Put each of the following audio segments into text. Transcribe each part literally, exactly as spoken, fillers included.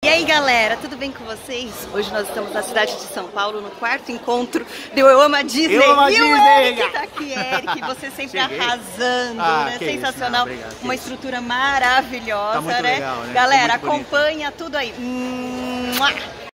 E aí galera, tudo bem com vocês? Hoje nós estamos na cidade de São Paulo, no quarto encontro do Eu Amo a Disney. Eu amo a e Disney! O Eric tá aqui, Eric, você sempre Cheguei. arrasando, ah, né? Sensacional, isso, não, obrigado, uma isso. estrutura maravilhosa, tá muito né? legal, né? Galera, tá muito acompanha bonito. Tudo aí. Mua!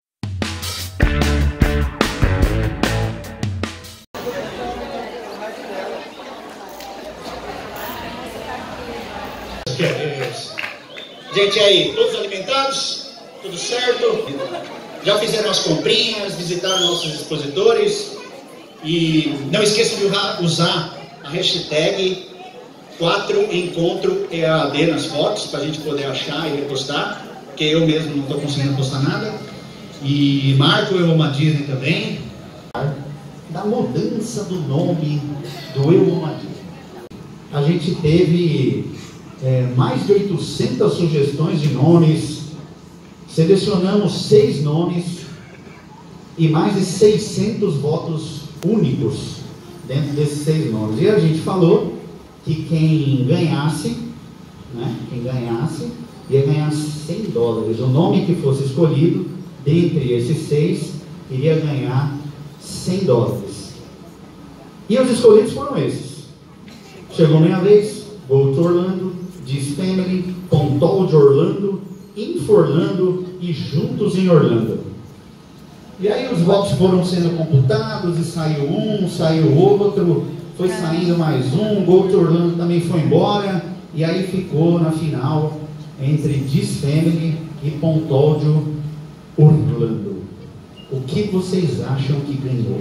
Gente, aí, todos alimentados? Tudo certo? Já fizeram as comprinhas, visitaram nossos expositores? E não esqueçam de usar a hashtag quatro encontro E A D nas fotos, para a gente poder achar e repostar, porque eu mesmo não estou conseguindo postar nada. E marco Eu Amo a Disney também. Da mudança do nome do Eu Amo a Disney. A gente teve é, mais de oitocentas sugestões de nomes, selecionamos seis nomes e mais de seiscentos votos únicos dentro desses seis nomes. E a gente falou que quem ganhasse, né, quem ganhasse, ia ganhar cem dólares. O nome que fosse escolhido dentre esses seis iria ganhar cem dólares. E os escolhidos foram esses. Chegou minha vez, Go to Orlando, Dis Family, Pontol de Orlando, Info Orlando e Juntos em Orlando. E aí os votos foram sendo computados e saiu um, saiu outro, foi saindo mais um, Go to Orlando também foi embora, e aí ficou na final entre Dis Family e Pontol de Orlando. O que vocês acham que ganhou?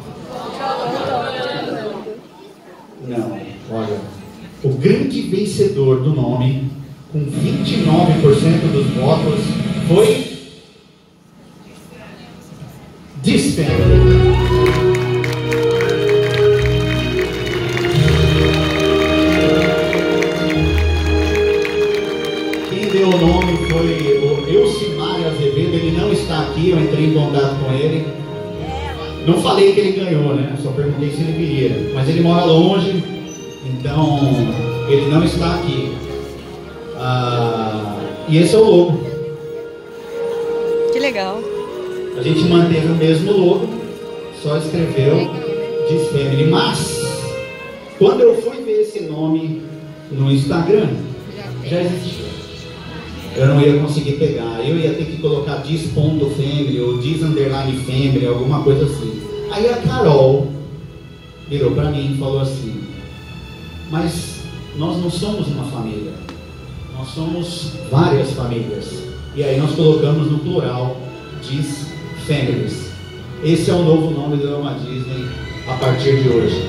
Não, olha, o grande vencedor do nome, com vinte e nove por cento dos votos, foi Dis Family. Quem deu o nome foi o Elcimário Azevedo, ele não está aqui, eu entrei em contato com ele. Não falei que ele ganhou, né? Só perguntei se ele viria. Mas ele mora longe, então ele não está aqui. Ah, e esse é o logo. Que legal. A gente manteve o mesmo logo, só escreveu Dis Family. Mas, quando eu fui ver esse nome no Instagram, já existia. Eu não ia conseguir pegar, eu ia ter que colocar Dis.family ou Dis underline family, alguma coisa assim. Aí a Carol virou pra mim e falou assim: mas nós não somos uma família, nós somos várias famílias. E aí nós colocamos no plural Dis Families. Esse é o novo nome do Eu Amo a Disney a partir de hoje.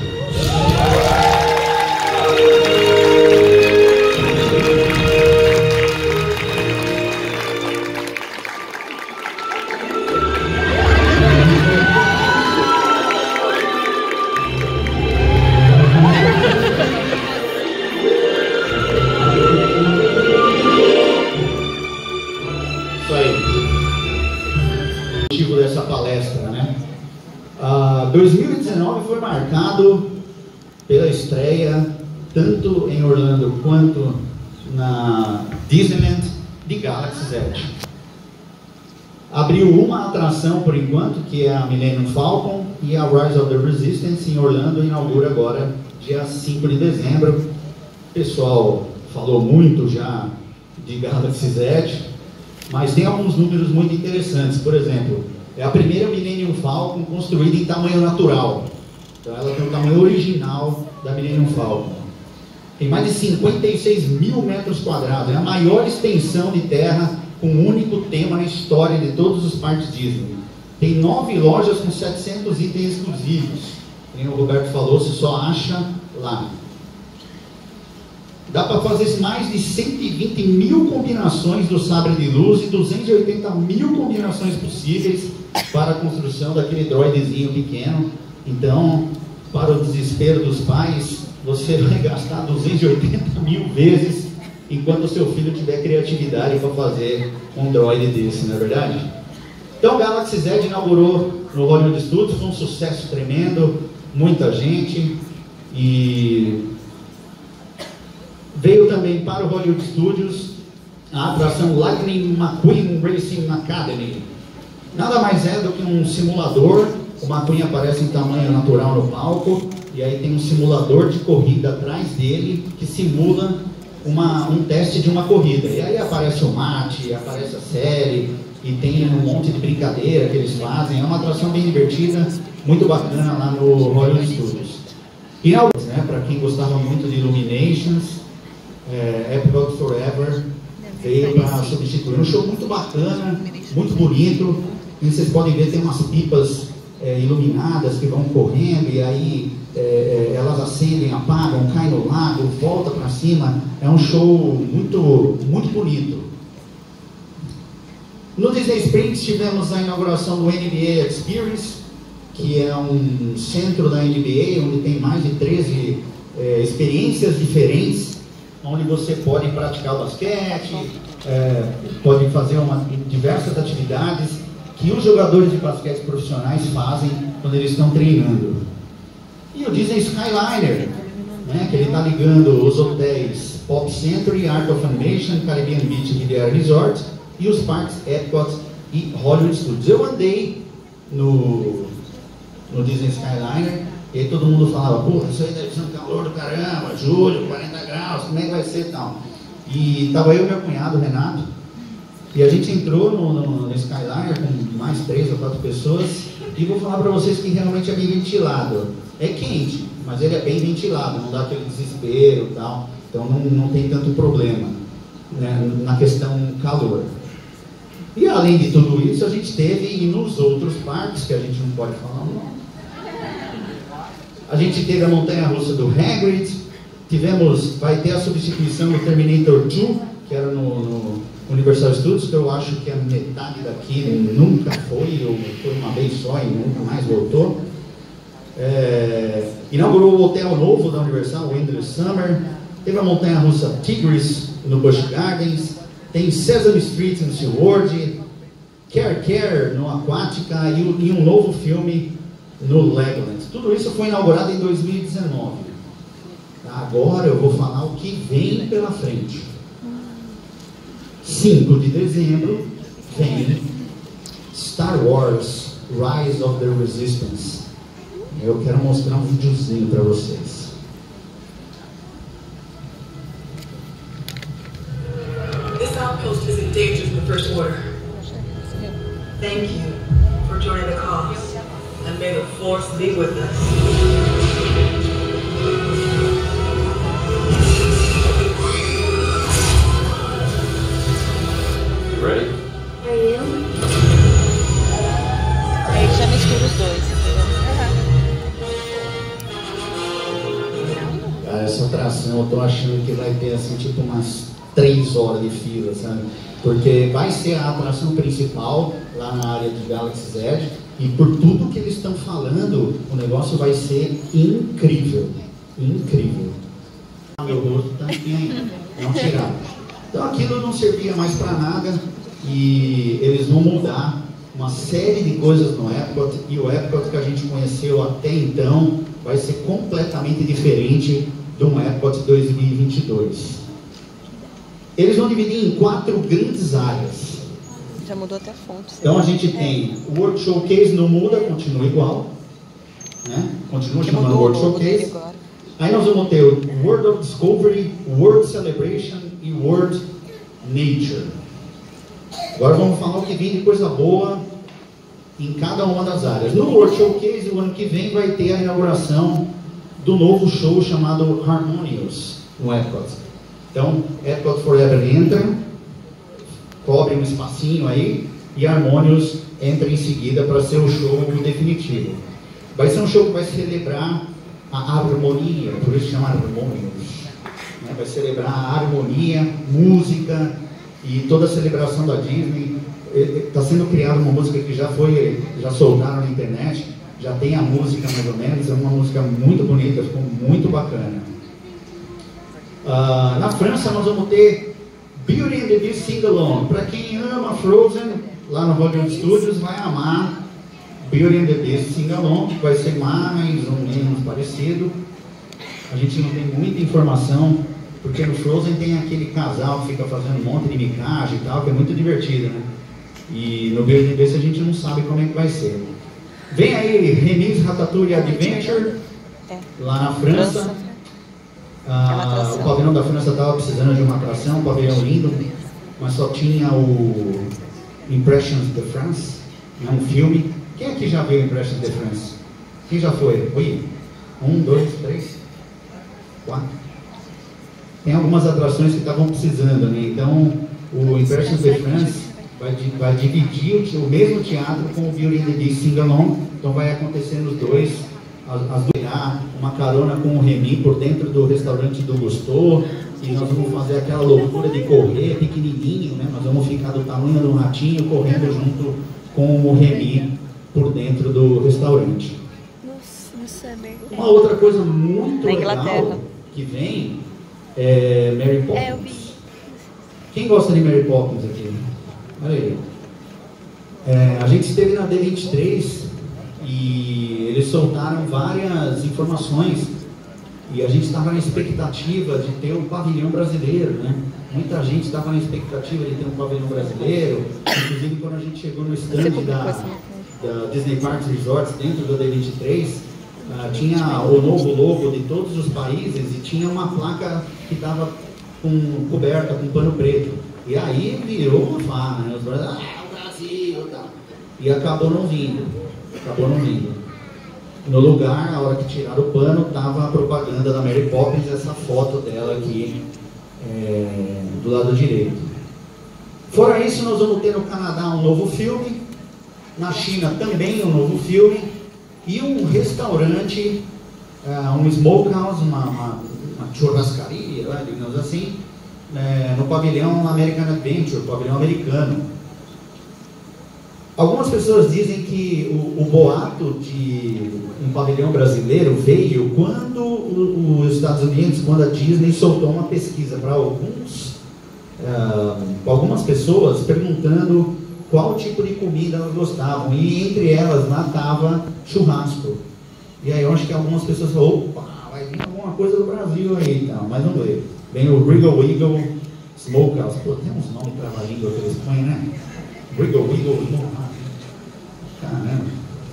Dessa palestra, né? Uh, dois mil e dezenove foi marcado pela estreia tanto em Orlando quanto na Disneyland de Galaxy's Edge. Abriu uma atração por enquanto, que é a Millennium Falcon, e a Rise of the Resistance em Orlando inaugura agora dia cinco de dezembro. O pessoal falou muito já de Galaxy's Edge, mas tem alguns números muito interessantes. Por exemplo, é a primeira Millennium Falcon construída em tamanho natural. Então ela tem o tamanho original da Millennium Falcon. Tem mais de cinquenta e seis mil metros quadrados. É a maior extensão de terra com um único tema na história de todos os parques Disney. Tem nove lojas com setecentos itens exclusivos. Como o Roberto falou, você só acha lá. Dá para fazer mais de cento e vinte mil combinações do sabre de luz e duzentas e oitenta mil combinações possíveis para a construção daquele droidezinho pequeno. Então, para o desespero dos pais, você vai gastar duzentas e oitenta mil vezes enquanto o seu filho tiver criatividade para fazer um droid desse, não é verdade? Então, Galaxy's Edge inaugurou no Hollywood Studios, foi um sucesso tremendo, muita gente, e veio também para o Hollywood Studios a atração Lightning McQueen Racing Academy. Nada mais é do que um simulador. O McQueen aparece em tamanho natural no palco, e aí tem um simulador de corrida atrás dele que simula uma, um teste de uma corrida. E aí aparece o mate, aparece a série, e tem um monte de brincadeira que eles fazem. É uma atração bem divertida, muito bacana lá no Hollywood Studios. E né, para quem gostava muito de Illuminations, é, Epcot Forever veio para substituir. Um show muito bacana, muito bonito. E vocês podem ver, tem umas pipas é, iluminadas que vão correndo, e aí é, elas acendem, apagam, caem no lago, volta para cima. É um show muito, muito bonito. No Disney Springs tivemos a inauguração do N B A Experience, que é um centro da N B A, onde tem mais de treze é, experiências diferentes, onde você pode praticar o basquete, é, pode fazer uma, diversas atividades que os jogadores de basquete profissionais fazem quando eles estão treinando. E o Disney Skyliner, né, que ele está ligando os hotéis Pop Century, Art of Animation, Caribbean Beach Riviera Resort e os parques Epcot e Hollywood Studios. Eu andei no, no Disney Skyliner e aí todo mundo falava, pô, isso aí deve ser um calor do caramba, julho, quarenta graus, como é que vai ser e tal. E estava eu e meu cunhado, Renato, e a gente entrou no, no, no Skyliner com mais três ou quatro pessoas, e vou falar para vocês que realmente é bem ventilado. É quente, mas ele é bem ventilado, não dá aquele desespero e tal, então não, não tem tanto problema, né, na questão calor. E além de tudo isso, a gente teve, e nos outros parques, que a gente não pode falar o nome, a gente teve a montanha-russa do Hagrid, tivemos, vai ter a substituição do Terminator dois, que era no, no Universal Studios, que eu acho que a metade daqui nunca foi, ou foi uma vez só e nunca mais voltou. É, inaugurou o hotel novo da Universal, o Endless Summer. Teve a montanha-russa Tigris no Busch Gardens. Tem Sesame Street no SeaWorld, Care Care no Aquática e, e um novo filme no Legoland. Tudo isso foi inaugurado em dois mil e dezenove. Agora eu vou falar o que vem pela frente. cinco de dezembro vem Star Wars Rise of the Resistance. Eu quero mostrar um videozinho para vocês. This outpost is in danger from the First Order. Thank you for joining the cause, and may the Force be with us. Ready? Are you? Aí já mistura os dois, entendeu? Cara, essa atração eu tô achando que vai ter assim tipo umas três horas de fila, sabe? Porque vai ser a atração principal lá na área de Galaxy's Edge, e por tudo que eles estão falando, o negócio vai ser incrível, incrível. Meu rosto tá aqui ainda, não tiraram. Então aquilo não servia mais para nada, e eles vão mudar uma série de coisas no Epcot, e o Epcot que a gente conheceu até então vai ser completamente diferente do Epcot dois mil e vinte e dois. Eles vão dividir em quatro grandes áreas. Já mudou até a fonte. Então a gente tem o World Showcase, não muda, continua igual, né? Continua chamando World Showcase. Aí nós vamos ter o World of Discovery, World Celebration e World Nature. Agora vamos falar o que vem de coisa boa em cada uma das áreas. No World Showcase, o ano que vem, vai ter a inauguração do novo show chamado Harmonious no Epcot. Então, Epcot Forever entra, cobre um espacinho aí, e Harmonious entra em seguida para ser o show definitivo. Vai ser um show que vai celebrar a harmonia, por isso chama Harmonious. Né? Vai celebrar a harmonia, música e toda a celebração da Disney. Está sendo criada uma música que já foi, já soltaram na internet, já tem a música mais ou menos, é uma música muito bonita, ficou muito bacana. Uh, na França nós vamos ter Beauty and the Beast Sing Along. Para quem ama Frozen, lá no Hollywood Studios vai amar Beauty and the Beast Sing Along, que vai ser mais ou menos parecido. A gente não tem muita informação, Porque no Frozen tem aquele casal que fica fazendo um monte de micagem e tal, que é muito divertido, né? E no Beauty and the Beast a gente não sabe como é que vai ser. Vem aí Remy's Ratatouille Adventure, lá na França. Ah, o pavilhão da França estava precisando de uma atração, um pavilhão lindo, mas só tinha o Impressions de France, né, um filme. Quem aqui já viu Impressions de France? Quem já foi? Oi? Um, dois, três, quatro. Tem algumas atrações que estavam precisando, né? Então o Impressions de France vai, vai dividir o, o mesmo teatro com o Beauty and the Beast Sing Along. Então vai acontecer nos dois, as, as uma carona com o Remy por dentro do restaurante do Gusteau, e nós vamos fazer aquela loucura de correr pequenininho, né? Nós vamos ficar do tamanho do ratinho correndo junto com o Remy por dentro do restaurante. Uma outra coisa muito legal que vem é Mary Poppins. Quem gosta de Mary Poppins aqui? Olha aí. É, a gente esteve na D vinte e três e eles soltaram várias informações e a gente estava na expectativa de ter um pavilhão brasileiro, né? Muita gente estava na expectativa de ter um pavilhão brasileiro. Inclusive quando a gente chegou no stand da, da Disney Parks Resorts dentro do D vinte e três, Uh, tinha o novo logo de todos os países e tinha uma placa que estava com, coberta com pano preto. E aí virou uma farra, né? Os brasileiros, ah, o Brasil, tá. E acabou não vindo. Acabou não vindo. No lugar, na hora que tiraram o pano, estava a propaganda da Mary Poppins, essa foto dela aqui é, do lado direito. Fora isso, nós vamos ter no Canadá um novo filme, na China também um novo filme, e um restaurante, uh, um smokehouse, uma, uma, uma churrascaria, né, digamos assim, é, no pavilhão American Adventure, pavilhão americano. Algumas pessoas dizem que o, o boato de um pavilhão brasileiro veio quando o, os Estados Unidos, quando a Disney soltou uma pesquisa para alguns, uh, algumas pessoas perguntando qual tipo de comida elas gostavam, e entre elas lá estava churrasco. E aí eu acho que algumas pessoas falaram, opa, vai vir alguma coisa do Brasil aí e tal, mas não veio. Vem o Wriggle Wiggle Smokehouse. Pô, tem uns nomes trava-língua que eles põem, né? Wriggle Wiggle Smokehouse. Caramba.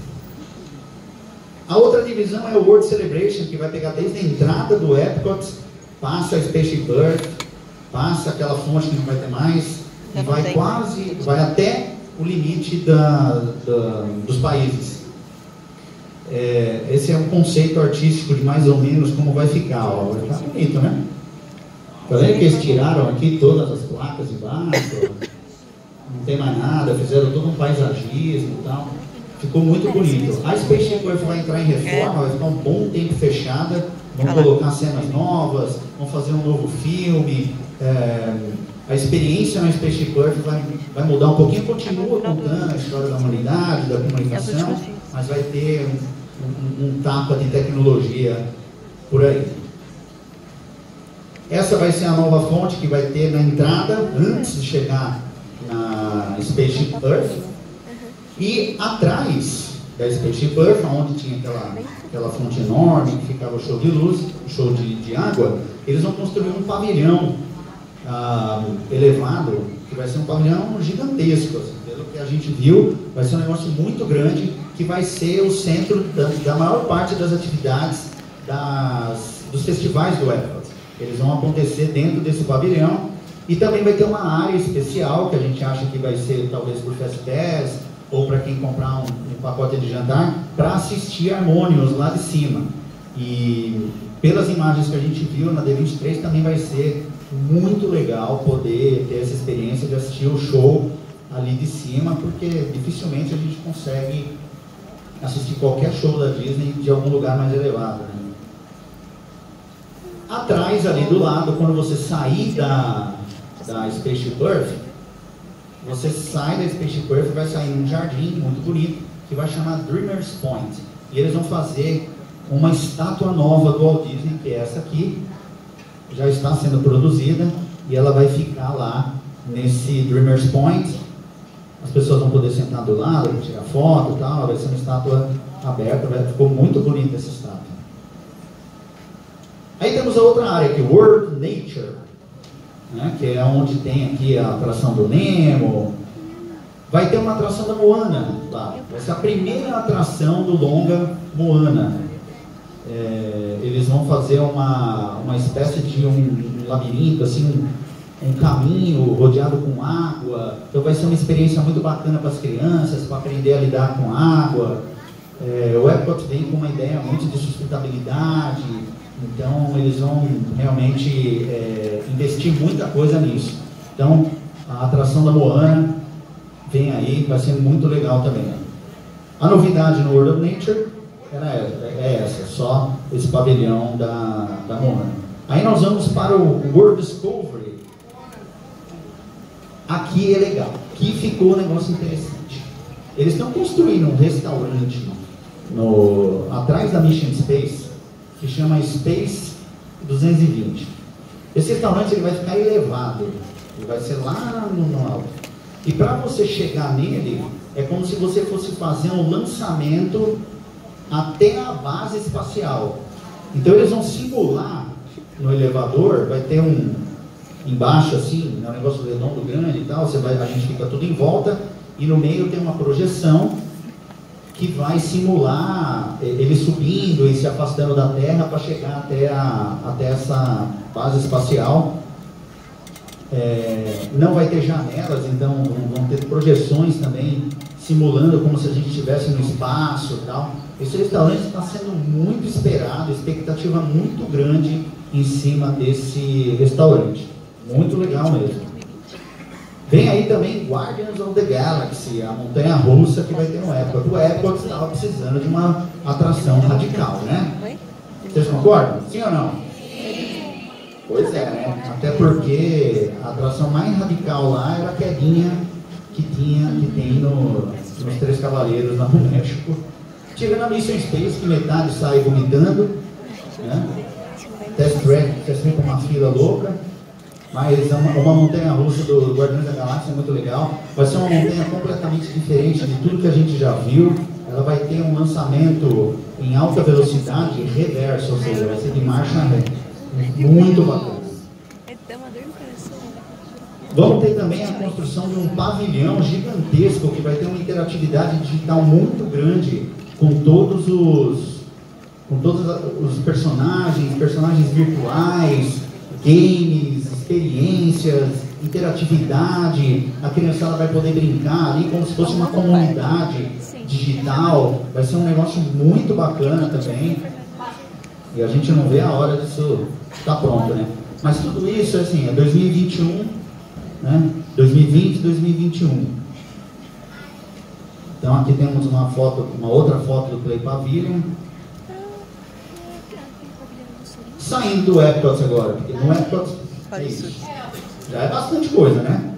A outra divisão é o World Celebration, que vai pegar desde a entrada do Epcot, passa a Spaceship Earth, passa aquela fonte que não vai ter mais, e vai quase, vai até o limite da, da, dos países. É, esse é um conceito artístico de mais ou menos como vai ficar. Ó. Vai ficar bonito, né? Tá vendo que eles tiraram aqui todas as placas de baixo? Não tem mais nada, fizeram todo um paisagismo e tal. Ficou muito bonito. A Spaceship Earth vai entrar em reforma, vai ficar um bom tempo fechada. Vão colocar cenas novas, vão fazer um novo filme. É, a experiência na Spaceship Earth vai, vai mudar um pouquinho, continua contando a história da humanidade, da comunicação, mas vai ter um, um, um tapa de tecnologia por aí. Essa vai ser a nova fonte que vai ter na entrada, antes de chegar na Spaceship Earth. E atrás da Spaceship Earth, onde tinha aquela, aquela fonte enorme, que ficava o show de luz, o show de, de água, eles vão construir um pavilhão ah, elevado, que vai ser um pavilhão gigantesco, assim, pelo que a gente viu, vai ser um negócio muito grande, que vai ser o centro da, da maior parte das atividades das, dos festivais do Epcot. Eles vão acontecer dentro desse pavilhão, e também vai ter uma área especial, que a gente acha que vai ser talvez por Fast Pass, ou para quem comprar um, um pacote de jantar, para assistir Harmonious lá de cima. E pelas imagens que a gente viu na D vinte e três, também vai ser muito legal poder ter essa experiência de assistir o show ali de cima, porque dificilmente a gente consegue assistir qualquer show da Disney de algum lugar mais elevado, né? Atrás, ali do lado, quando você sair da, da Spaceship Earth, você sai da Spaceship Earth e vai sair num jardim muito bonito, que vai chamar Dreamers Point. E eles vão fazer uma estátua nova do Walt Disney, que é essa aqui, já está sendo produzida, e ela vai ficar lá nesse Dreamers Point. As pessoas vão poder sentar do lado, tirar foto e tal, vai ser uma estátua aberta, vai, ficou muito bonita essa estátua. Aí também temos a outra área aqui, World Nature, né, que é onde tem aqui a atração do Nemo. Vai ter uma atração da Moana lá. Vai ser a primeira atração do longa Moana. É, eles vão fazer uma, uma espécie de um, um labirinto, assim, um, um caminho rodeado com água. Então vai ser uma experiência muito bacana para as crianças, para aprender a lidar com água. É, o Epcot vem com uma ideia muito de sustentabilidade. Então eles vão realmente é, investir muita coisa nisso. Então a atração da Moana vem aí, vai ser muito legal também. A novidade no World of Nature era essa, é essa, só esse pavilhão da, da Moana. Aí nós vamos para o World Discovery. Aqui é legal, aqui ficou um negócio interessante. Eles estão construindo um restaurante no, atrás da Mission Space, que chama Space duzentos e vinte. Esse restaurante ele vai ficar elevado, ele vai ser lá no, no alto. E para você chegar nele, é como se você fosse fazer um lançamento até a base espacial. Então eles vão simular no elevador, vai ter um embaixo assim, é um negócio redondo grande e tal, você vai, a gente fica tudo em volta, e no meio tem uma projeção que vai simular ele subindo e se afastando da Terra para chegar até, a, até essa base espacial. É, não vai ter janelas, então vão ter projeções também, simulando como se a gente estivesse no espaço e tal. Esse restaurante está sendo muito esperado, expectativa muito grande em cima desse restaurante. Muito legal mesmo. Vem aí também Guardians of the Galaxy, a montanha-russa que vai ter no Epcot. O Epcot estava precisando de uma atração radical, né? Vocês concordam? Sim ou não? Pois é, né? Até porque a atração mais radical lá era a quedinha que, tinha, que tem no, nos Três Cavaleiros lá no México. Tirando a Mission Space, que metade sai vomitando, né? Test Track, você sempre com uma fila louca. Mas uma, uma montanha-russa do Guardiões da Galáxia é muito legal. Vai ser uma montanha completamente diferente de tudo que a gente já viu. Ela vai ter um lançamento em alta velocidade reverso, ou seja, vai ser de marcha ré. Muito bacana. Vamos ter também a construção de um pavilhão gigantesco que vai ter uma interatividade digital muito grande com todos os com todos os personagens, personagens virtuais, games, experiências, interatividade. A criançada vai poder brincar ali como se fosse uma comunidade digital. Vai ser um negócio muito bacana também. E a gente não vê a hora disso estar pronto, né? Mas tudo isso, assim, é dois mil e vinte e um, né? dois mil e vinte, dois mil e vinte e um. Então aqui temos uma foto, uma outra foto do Play Pavilion. Saindo do Epcot agora, porque no Epcot é isso. Já é bastante coisa, né?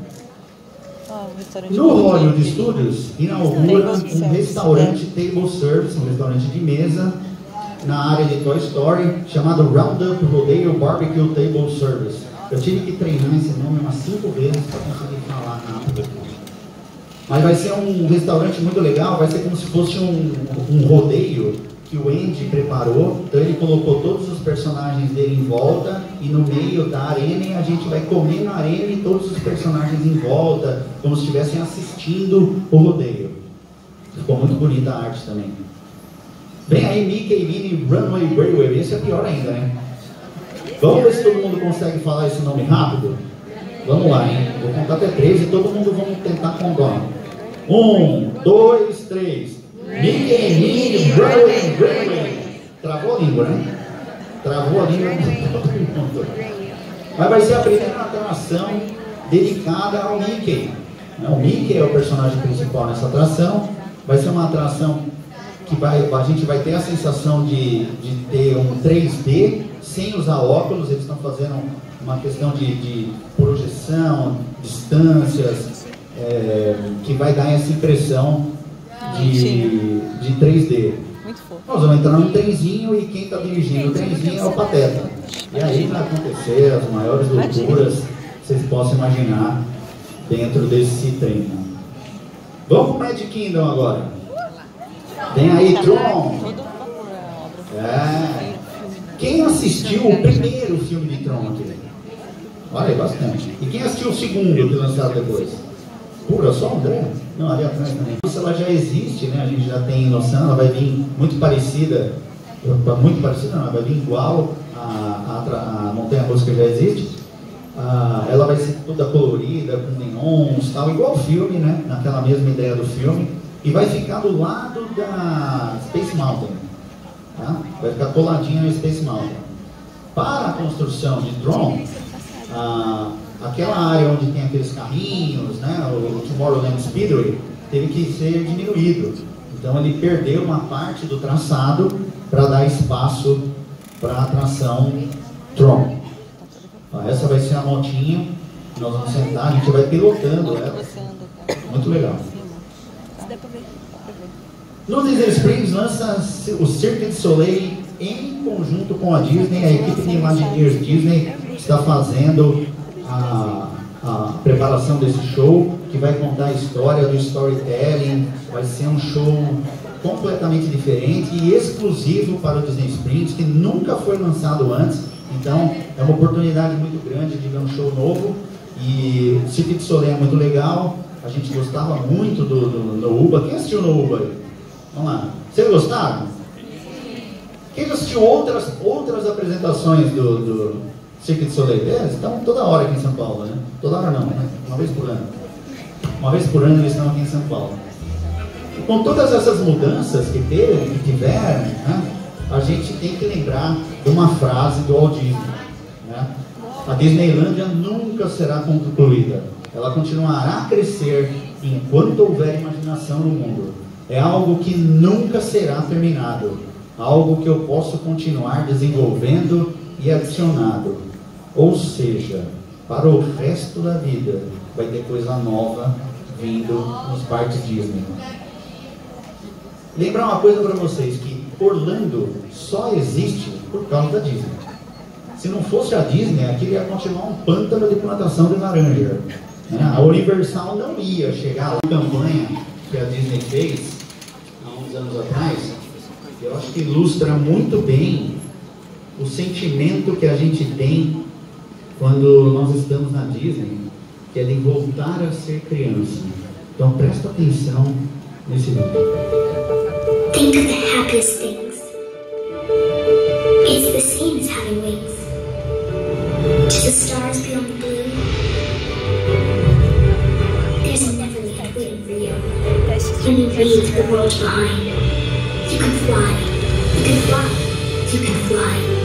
No Hollywood Studios inaugura um restaurante table service, um restaurante de mesa na área de Toy Story, chamado Roundup Rodeo Barbecue Table Service. Eu tive que treinar esse nome umas cinco vezes para conseguir falar rápido. Mas vai ser um restaurante muito legal, vai ser como se fosse um, um rodeio que o Andy preparou. Então ele colocou todos os personagens dele em volta e no meio da arena a gente vai comer na arena e todos os personagens em volta, como se estivessem assistindo o rodeio. Ficou muito bonita a arte também. Vem aí Mickey e Minnie Runway Railway, esse é pior ainda, né? Vamos ver se todo mundo consegue falar esse nome rápido? Vamos lá, hein? Vou contar até três e todo mundo vamos tentar contar. Um, dois, três. Mickey e Minnie Runway Railway. Travou a língua, né? Travou a língua de todo mundo. Mas vai ser a primeira atração dedicada ao Mickey. O Mickey é o personagem principal nessa atração. Vai ser uma atração que vai, a gente vai ter a sensação de, de ter um três D sem usar óculos. Eles estão fazendo uma questão de, de projeção, distâncias, é, que vai dar essa impressão de, de três D. Muito fofo. Nós vamos entrar num trenzinho e quem está dirigindo o trenzinho é o Pateta. E aí vai acontecer as maiores loucuras que vocês possam imaginar dentro desse trem. Vamos para o Magic Kingdom agora. Vem aí, Tron. É. Quem assistiu o primeiro filme de Tron aqui? Olha aí, bastante. E quem assistiu o segundo que lançaram depois? Pura, só o André? Não, ali atrás também. Isso ela já existe, né? A gente já tem noção, ela vai vir muito parecida, muito parecida não, ela vai vir igual a, a, a montanha-russa que já existe. Ah, ela vai ser toda colorida, com neons, tal, igual o filme, né? Naquela mesma ideia do filme. E vai ficar do lado da Space Mountain. Tá? Vai ficar coladinha no Space Mountain. Para a construção de Tron, ah, aquela área onde tem aqueles carrinhos, né, o Tomorrowland Speedway, teve que ser diminuído. Então ele perdeu uma parte do traçado para dar espaço para a atração Tron. Ah, essa vai ser a motinha, nós vamos sentar, a gente vai pilotando ela. Muito legal. No Disney Springs lança o Cirque du Soleil em conjunto com a Disney. A equipe de Imagineers Disney está fazendo a, a preparação desse show, que vai contar a história do storytelling. Vai ser um show completamente diferente e exclusivo para o Disney Springs, que nunca foi lançado antes. Então é uma oportunidade muito grande de ver um show novo. E o Cirque du Soleil é muito legal. A gente gostava muito do, do Nohuba. Quem assistiu Nohuba aí? Vamos lá. Vocês gostaram? Quem já assistiu outras, outras apresentações do, do Cirque du Soleil? Eles estão toda hora aqui em São Paulo, né? Toda hora não, né? Uma vez por ano. Uma vez por ano eles estão aqui em São Paulo. E com todas essas mudanças que teve, que tiveram, né, a gente tem que lembrar de uma frase do Walt Disney, né? A Disneylândia nunca será concluída. Ela continuará a crescer enquanto houver imaginação no mundo. É algo que nunca será terminado. Algo que eu posso continuar desenvolvendo e adicionando. Ou seja, para o resto da vida, vai ter coisa nova vindo nos parques Disney. Lembrar uma coisa para vocês, que Orlando só existe por causa da Disney. Se não fosse a Disney, aquilo ia continuar um pântano de plantação de laranja. A Universal não ia chegar lá. A campanha que a Disney fez há uns anos atrás, eu acho que ilustra muito bem o sentimento que a gente tem quando nós estamos na Disney, que é de voltar a ser criança. Então presta atenção nesse vídeo. Think of the happiest things. It's the same as having wings. To the stars beyond the blue. There's a Neverland waiting for you. When you leave the world behind, you can fly. You can fly. You can fly.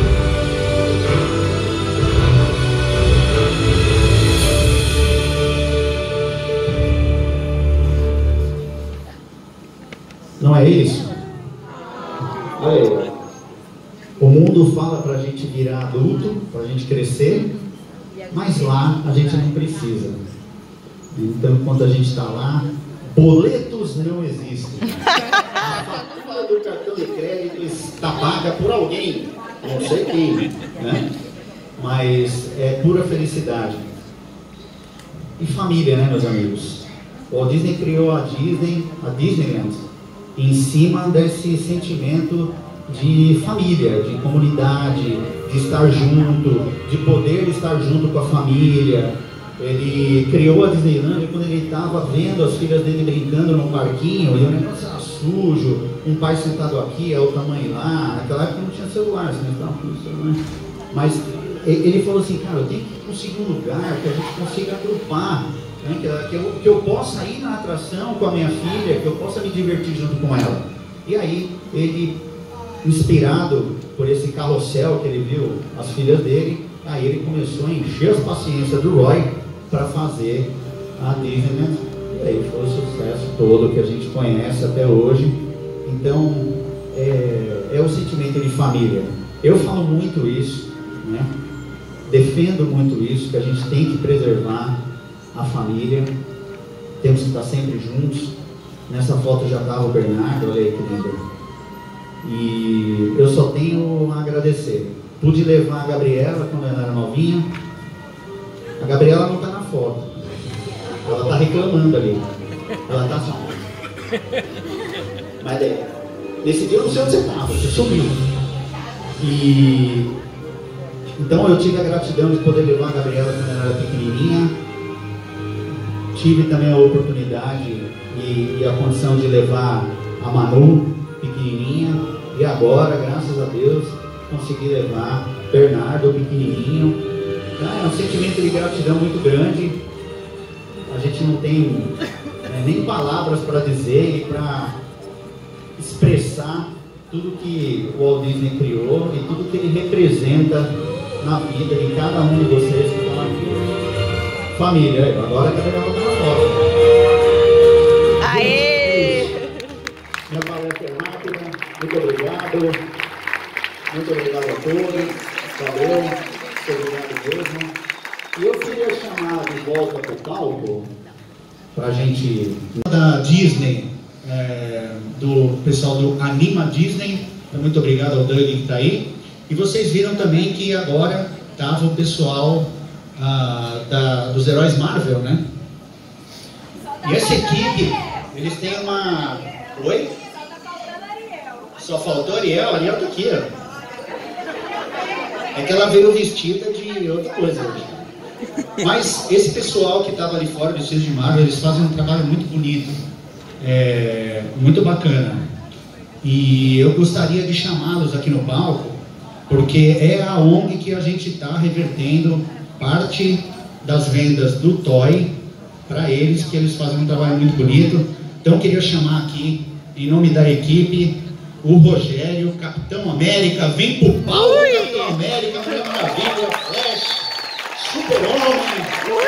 Não é isso? Olha aí. O mundo fala para a gente virar adulto, para a gente crescer, mas lá a gente não precisa. Então, enquanto a gente está lá, boletos não existem. A fatura do cartão de crédito está paga por alguém, não sei quem, né? Mas é pura felicidade. E família, né, meus amigos? O Walt Disney criou a Disney, a Disneyland, em cima desse sentimento de família, de comunidade, de estar junto, de poder estar junto com a família. Ele criou a Disneylandia quando ele estava vendo as filhas dele brincando no parquinho, e o negócio era sujo, um pai sentado aqui, a outra mãe lá. Naquela época não tinha celular, você não estava com celular. Mas ele falou assim, cara, eu tenho que conseguir um lugar que a gente consiga agrupar, né? que, que, eu, que eu possa ir na atração com a minha filha, que eu possa me divertir junto com ela. E aí, ele, inspirado por esse carrossel que ele viu as filhas dele, aí ele começou a encher as paciências do Roy para fazer a Disneyland. E aí foi o sucesso todo que a gente conhece até hoje. Então, é, é o sentimento de família. Eu falo muito isso, né? Defendo muito isso, que a gente tem que preservar a família, temos que estar sempre juntos. Nessa foto já estava o Bernardo, olha aí que lindo. E eu só tenho a agradecer. Pude levar a Gabriela quando ela era novinha. A Gabriela não está na foto, ela está reclamando ali, ela está só. Mas daí, nesse dia eu não sei onde você estava, você sumiu. E então eu tive a gratidão de poder levar a Gabriela quando ela era pequenininha. Tive também a oportunidade e, e a condição de levar a Manu pequenininha. E agora, graças a Deus, consegui levar Bernardo pequenininho. Então, é um sentimento de gratidão muito grande. A gente não tem é, nem palavras para dizer e para expressar tudo que o Walt Disney criou e tudo que ele representa na vida de cada um de vocês que estão aqui. Família, agora a Gabriela está na foto. Aê! Minha palestra é rápida, muito obrigado. Muito obrigado a todos. Valeu, muito obrigado mesmo. E eu queria chamar de volta para o palco, para a gente... Da Disney, é, do pessoal do Anima Disney, então, muito obrigado ao Doug que está aí. E vocês viram também que agora estava o pessoal ah, da, dos heróis Marvel, né? E essa equipe, eles têm uma... Oi? Só faltou a Ariel, a Ariel está aqui, ó. É que ela veio vestida de outra coisa hoje. Mas esse pessoal que estava ali fora, dos de Marvel, eles fazem um trabalho muito bonito, é, muito bacana. E eu gostaria de chamá-los aqui no palco, porque é a O N G que a gente está revertendo parte das vendas do Toy para eles, que eles fazem um trabalho muito bonito. Então eu queria chamar aqui, em nome da equipe, o Rogério, Capitão América. Vem pro palco, Capitão América, Mulher Maravilha, Flash, Super-Homem,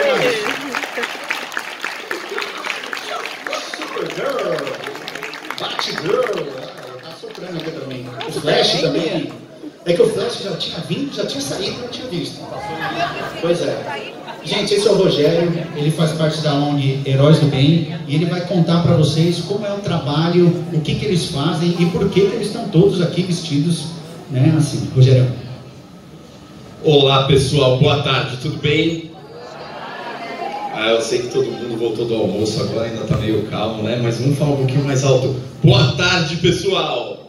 Supergirl, Batgirl, tá soprando aqui também. O Flash também. É que o Flash já tinha vindo, já tinha saído, não tinha visto. Pois é. Gente, esse é o Rogério, ele faz parte da O N G Heróis do Bem e ele vai contar para vocês como é o trabalho, o que, que eles fazem e por que, que eles estão todos aqui vestidos, né, assim. Rogério. Olá pessoal, boa tarde, tudo bem? Ah, eu sei que todo mundo voltou do almoço agora, ainda tá meio calmo, né? Mas vamos falar um pouquinho mais alto. Boa tarde, pessoal!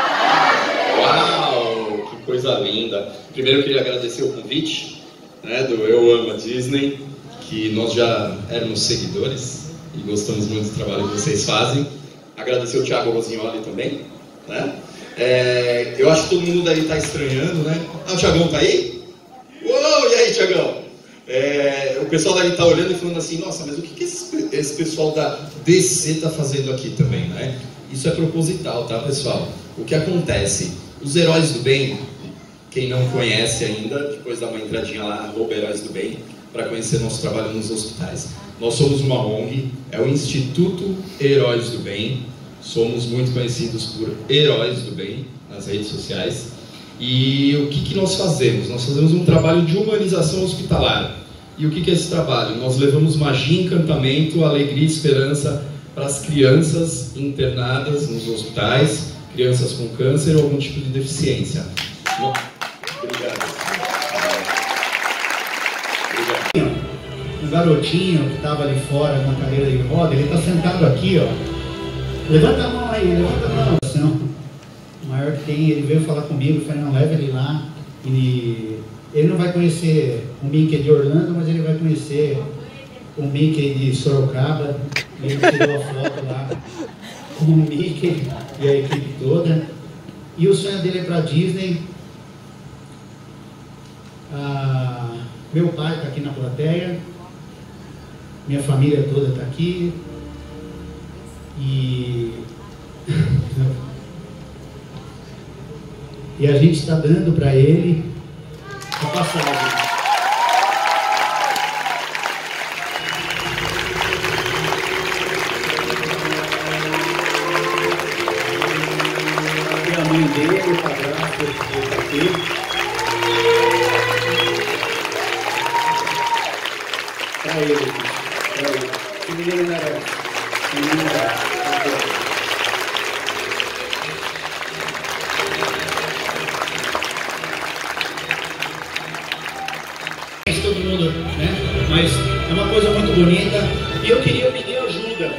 Uau, que coisa linda! Primeiro eu queria agradecer o convite, né, do Eu Amo a Disney, que nós já éramos seguidores e gostamos muito do trabalho que vocês fazem. Agradecer o Thiago Rosignoli também, né? É, eu acho que todo mundo daí está estranhando, né? Ah, o Thiagão tá aí? Uou, e aí, Thiagão? É, o pessoal daí está olhando e falando assim, nossa, mas o que, que esse, esse pessoal da D C está fazendo aqui também, né? Isso é proposital, tá, pessoal? O que acontece? Os Heróis do Bem, quem não conhece ainda, depois dá uma entradinha lá, arroba Heróis do Bem, para conhecer nosso trabalho nos hospitais. Nós somos uma O N G, é o Instituto Heróis do Bem, somos muito conhecidos por Heróis do Bem nas redes sociais. E o que, que nós fazemos? Nós fazemos um trabalho de humanização hospitalar. E o que, que é esse trabalho? Nós levamos magia, encantamento, alegria e esperança para as crianças internadas nos hospitais, crianças com câncer ou algum tipo de deficiência. Obrigado. Obrigado. Um garotinho que estava ali fora com a cadeira de roda, ele está sentado aqui, ó. Levanta a mão aí, levanta a mão. Senão, o maior que tem, ele veio falar comigo, eu falei, não, leva ele lá. E ele não vai conhecer o Mickey de Orlando, mas ele vai conhecer o Mickey de Sorocaba. Ele tirou a foto lá com o Mickey e a equipe toda. E o sonho dele é para a Disney. Ah, meu pai está aqui na plateia. Minha família toda está aqui. E... e a gente está dando para ele a passagem. E a mãe dele, o padrasto, ele está aqui. Para ele, para ele. Que menino merece. Que menino merece. Todo mundo, né? Mas é uma coisa muito bonita e eu queria pedir ajuda,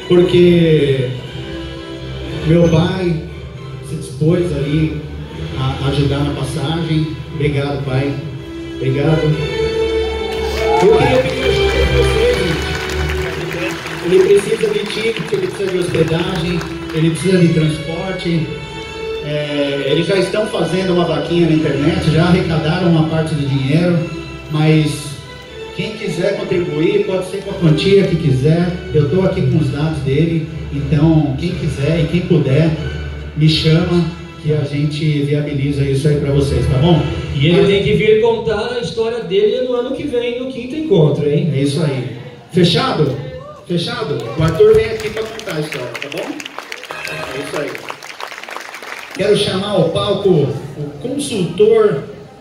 porque meu pai se dispôs ali a ajudar na passagem. Obrigado, pai. Obrigado. Eu queria pedir ajuda de vocês, gente. Ele precisa de ticket, ele precisa de hospedagem, ele precisa de transporte. É, eles já estão fazendo uma vaquinha na internet, já arrecadaram uma parte do dinheiro, mas quem quiser contribuir, pode ser com a quantia que quiser. Eu estou aqui com os dados dele, então quem quiser e quem puder, me chama que a gente viabiliza isso aí para vocês, tá bom? E ele Mas... tem que vir contar a história dele no ano que vem, no quinto encontro, hein? É isso aí. Fechado? Fechado? O Arthur vem aqui para contar a história, tá bom? É isso aí. Quero chamar ao palco o consultor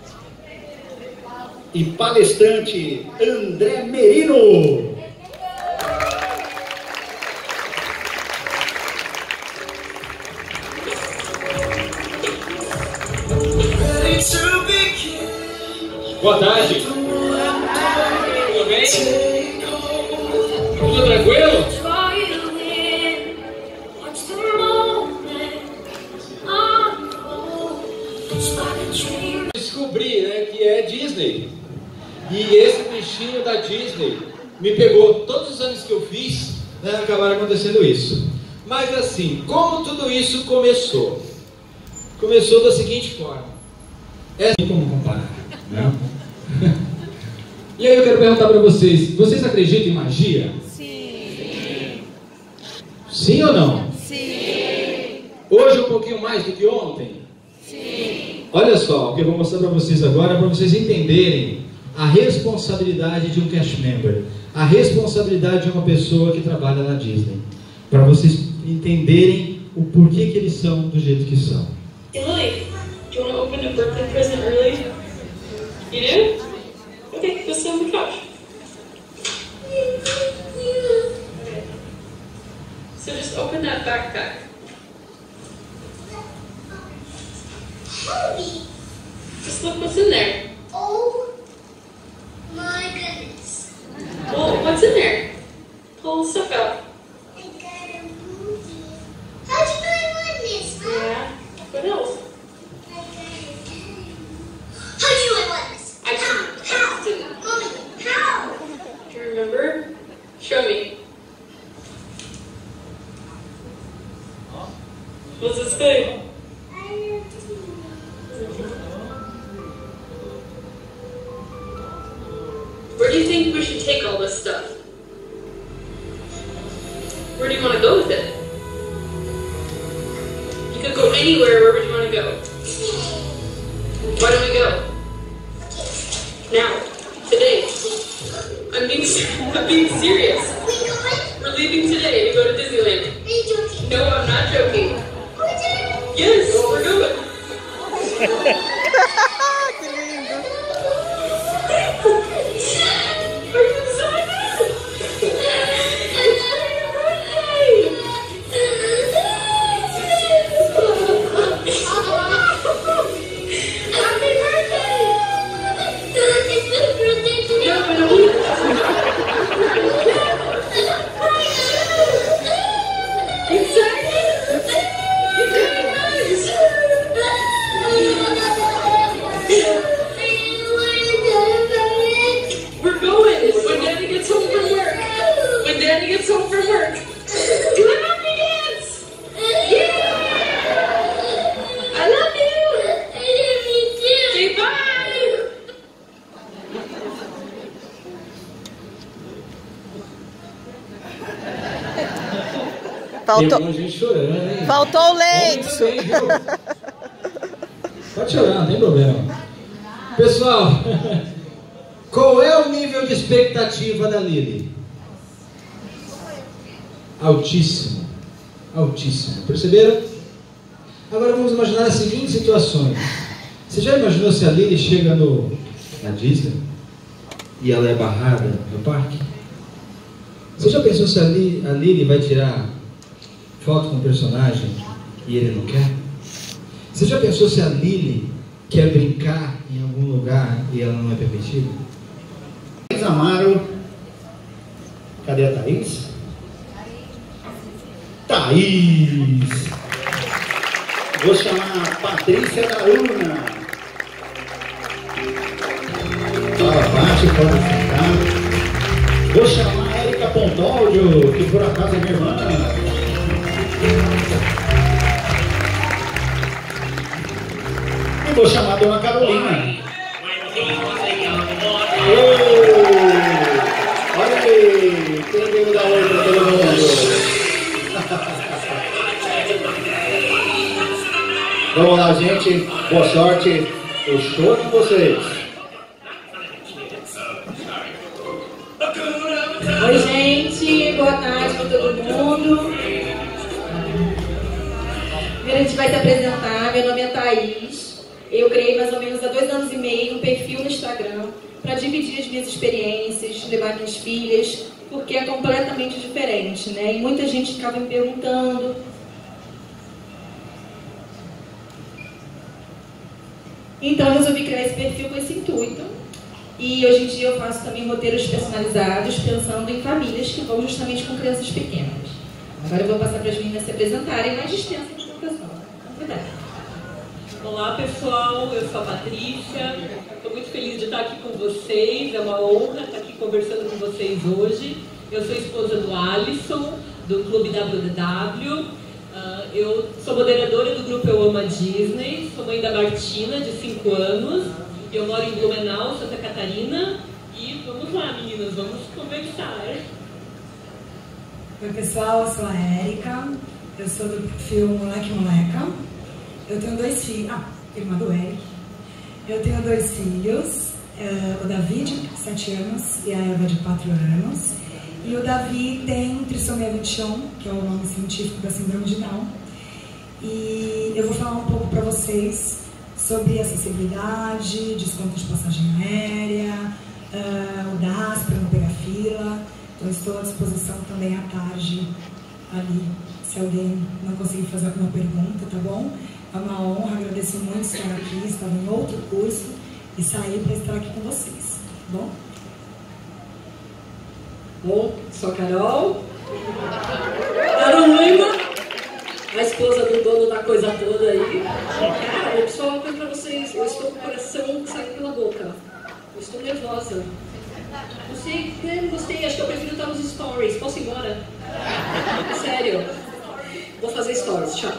e palestrante André Merino. Boa tarde. Tudo bem? Tudo tranquilo? Descobri, né, que é Disney. E esse bichinho da Disney me pegou. Todos os anos que eu fiz, né, acabaram acontecendo isso. Mas assim, como tudo isso começou? Começou da seguinte forma. É assim como comparar, né? E aí eu quero perguntar para vocês, vocês acreditam em magia? Sim. Sim ou não? Sim. Hoje um pouquinho mais do que ontem? Sim. Olha só, o que eu vou mostrar para vocês agora, para vocês entenderem a responsabilidade de um cast member, a responsabilidade de uma pessoa que trabalha na Disney, para vocês entenderem o porquê que eles são do jeito que são. Lily, do you want to open a birthday present early? You do? Okay, go sit on the couch. Okay. So just open that backpack. Just look what's in there. Oh my goodness. Well, what's in there? Pull the stuff out. I got a movie. How'd you know I want this, Mom? Yeah. What else? I got it. How'd you know I want this? I How? just, I How? just didn't. Mommy, how? Do you remember? Show me. What's it say? Where do you think we should take all this stuff? Where do you want to go with it? You could go anywhere. Where would you want to go? Why don't we go? Now. Today. I'm being, I'm being serious. We going? We're leaving today to go to Disneyland. Are you joking? No, I'm not joking. Are we doing? Yes, we're going. Que lindo. Are you excited? Happy birthday! It's my birthday today. No, I don't. We're going when Daddy gets home from work. When Daddy gets home from work. Do a happy dance. Yeah. I love you. I love you too. Say bye. Faltou, Tem gente chorando, hein? faltou o lenço. Também, viu? Pode chorar, não tem problema. Pessoal, qual é o nível de expectativa da Lily? Altíssimo. Altíssimo. Perceberam? Agora vamos imaginar as seguintes situações. Você já imaginou se a Lily chega no, na Disney e ela é barrada no parque? Você já pensou se a Lily, a Lily vai tirar foto com o personagem e ele não quer? Você já pensou se a Lily quer brincar em algum lugar e ela não é permitida? Thaís Amaro. Cadê a Thaís? Thaís! Vou chamar a Patrícia Daruna. Fala, Paty, pode sentar. Vou chamar a Érica Pontoldio, que por acaso é minha irmã. E vou chamar a Dona Carolina. Oh, olha aí, quem dar oi para todo mundo. Vamos lá, gente. Boa sorte. O show com vocês. Oi, gente. Boa tarde para todo mundo. Primeiro a gente vai se apresentar. Meu nome é Thaís. Eu criei mais ou menos há dois anos e meio um perfil no Instagram para dividir as minhas experiências, levar minhas filhas, porque é completamente diferente, né? E muita gente ficava me perguntando. Então eu resolvi criar esse perfil com esse intuito. E hoje em dia eu faço também roteiros personalizados, pensando em famílias que vão justamente com crianças pequenas. Agora eu vou passar para as meninas se apresentarem, mas dispensa a apresentação. Cuidado. Olá pessoal, eu sou a Patrícia, estou muito feliz de estar aqui com vocês, é uma honra estar aqui conversando com vocês hoje. Eu sou esposa do Alisson, do Clube W D W, uh, eu sou moderadora do grupo Eu Amo a Disney, sou mãe da Martina, de cinco anos, eu moro em Blumenau, Santa Catarina, e vamos lá meninas, vamos conversar. Oi pessoal, eu sou a Érica, eu sou do perfil Moleque Moleca. Eu tenho dois filhos, ah, irmã do Eric. Eu tenho dois filhos, uh, o Davi de sete anos e a Eva de quatro anos. E o Davi tem trissomia vinte e um, que é o nome científico da síndrome de Down. E eu vou falar um pouco para vocês sobre acessibilidade, desconto de passagem aérea, uh, o D A S para não pegar fila. Então estou à disposição também à tarde ali, se alguém não conseguir fazer alguma pergunta, tá bom? É uma honra, agradeço muito estar aqui, estava em outro curso e saí para estar aqui com vocês, tá bom? Bom, sou a Carol. Carol Lima, a esposa do dono da coisa toda aí. Cara, eu só uma coisa pra vocês, eu estou com o coração saindo pela boca. Eu estou nervosa. Não sei, não gostei, acho que eu prefiro estar nos stories. Posso ir embora? Sério. Vou fazer stories, tchau.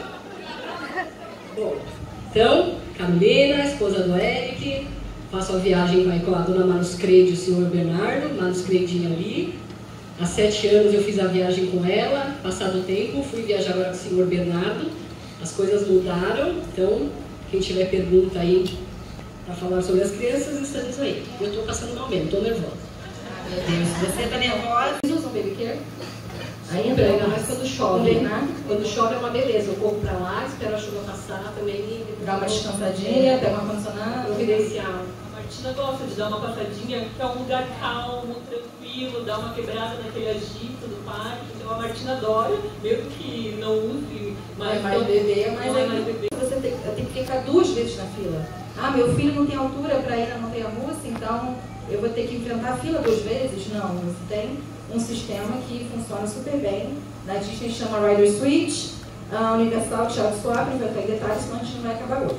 Bom, então, Carolina, esposa do Eric, faço a viagem com a dona Manuscredi e o senhor Bernardo, Manuscredinha ali. Há sete anos eu fiz a viagem com ela, passado o tempo, fui viajar agora com o senhor Bernardo. As coisas mudaram, então, quem tiver pergunta aí para falar sobre as crianças, estamos aí. Eu estou passando mal mesmo, estou nervosa. Meu Deus, você está nervosa? Vocês usam baby care? Ainda, ainda mais quando chove. Quando chove é uma beleza. Eu corro pra lá, espero a chuva passar também. Dá uma descansadinha, pega uma condicionada. Providencial. A Martina gosta de dar uma passadinha, porque é um lugar calmo, tranquilo, dar uma quebrada naquele agito do parque. Então a Martina adora, mesmo que não use mais, é mais então, bebê, mas não é aí mais bebê. Você tem, tem que ficar duas vezes na fila. Ah, meu filho não tem altura para ir na montanha-russa, então eu vou ter que enfrentar a fila duas vezes? Não, você tem um sistema que funciona super bem. Na Disney chama Rider Switch, a Universal Child Swap, não vai ficar em detalhes, senão a gente não vai acabar hoje.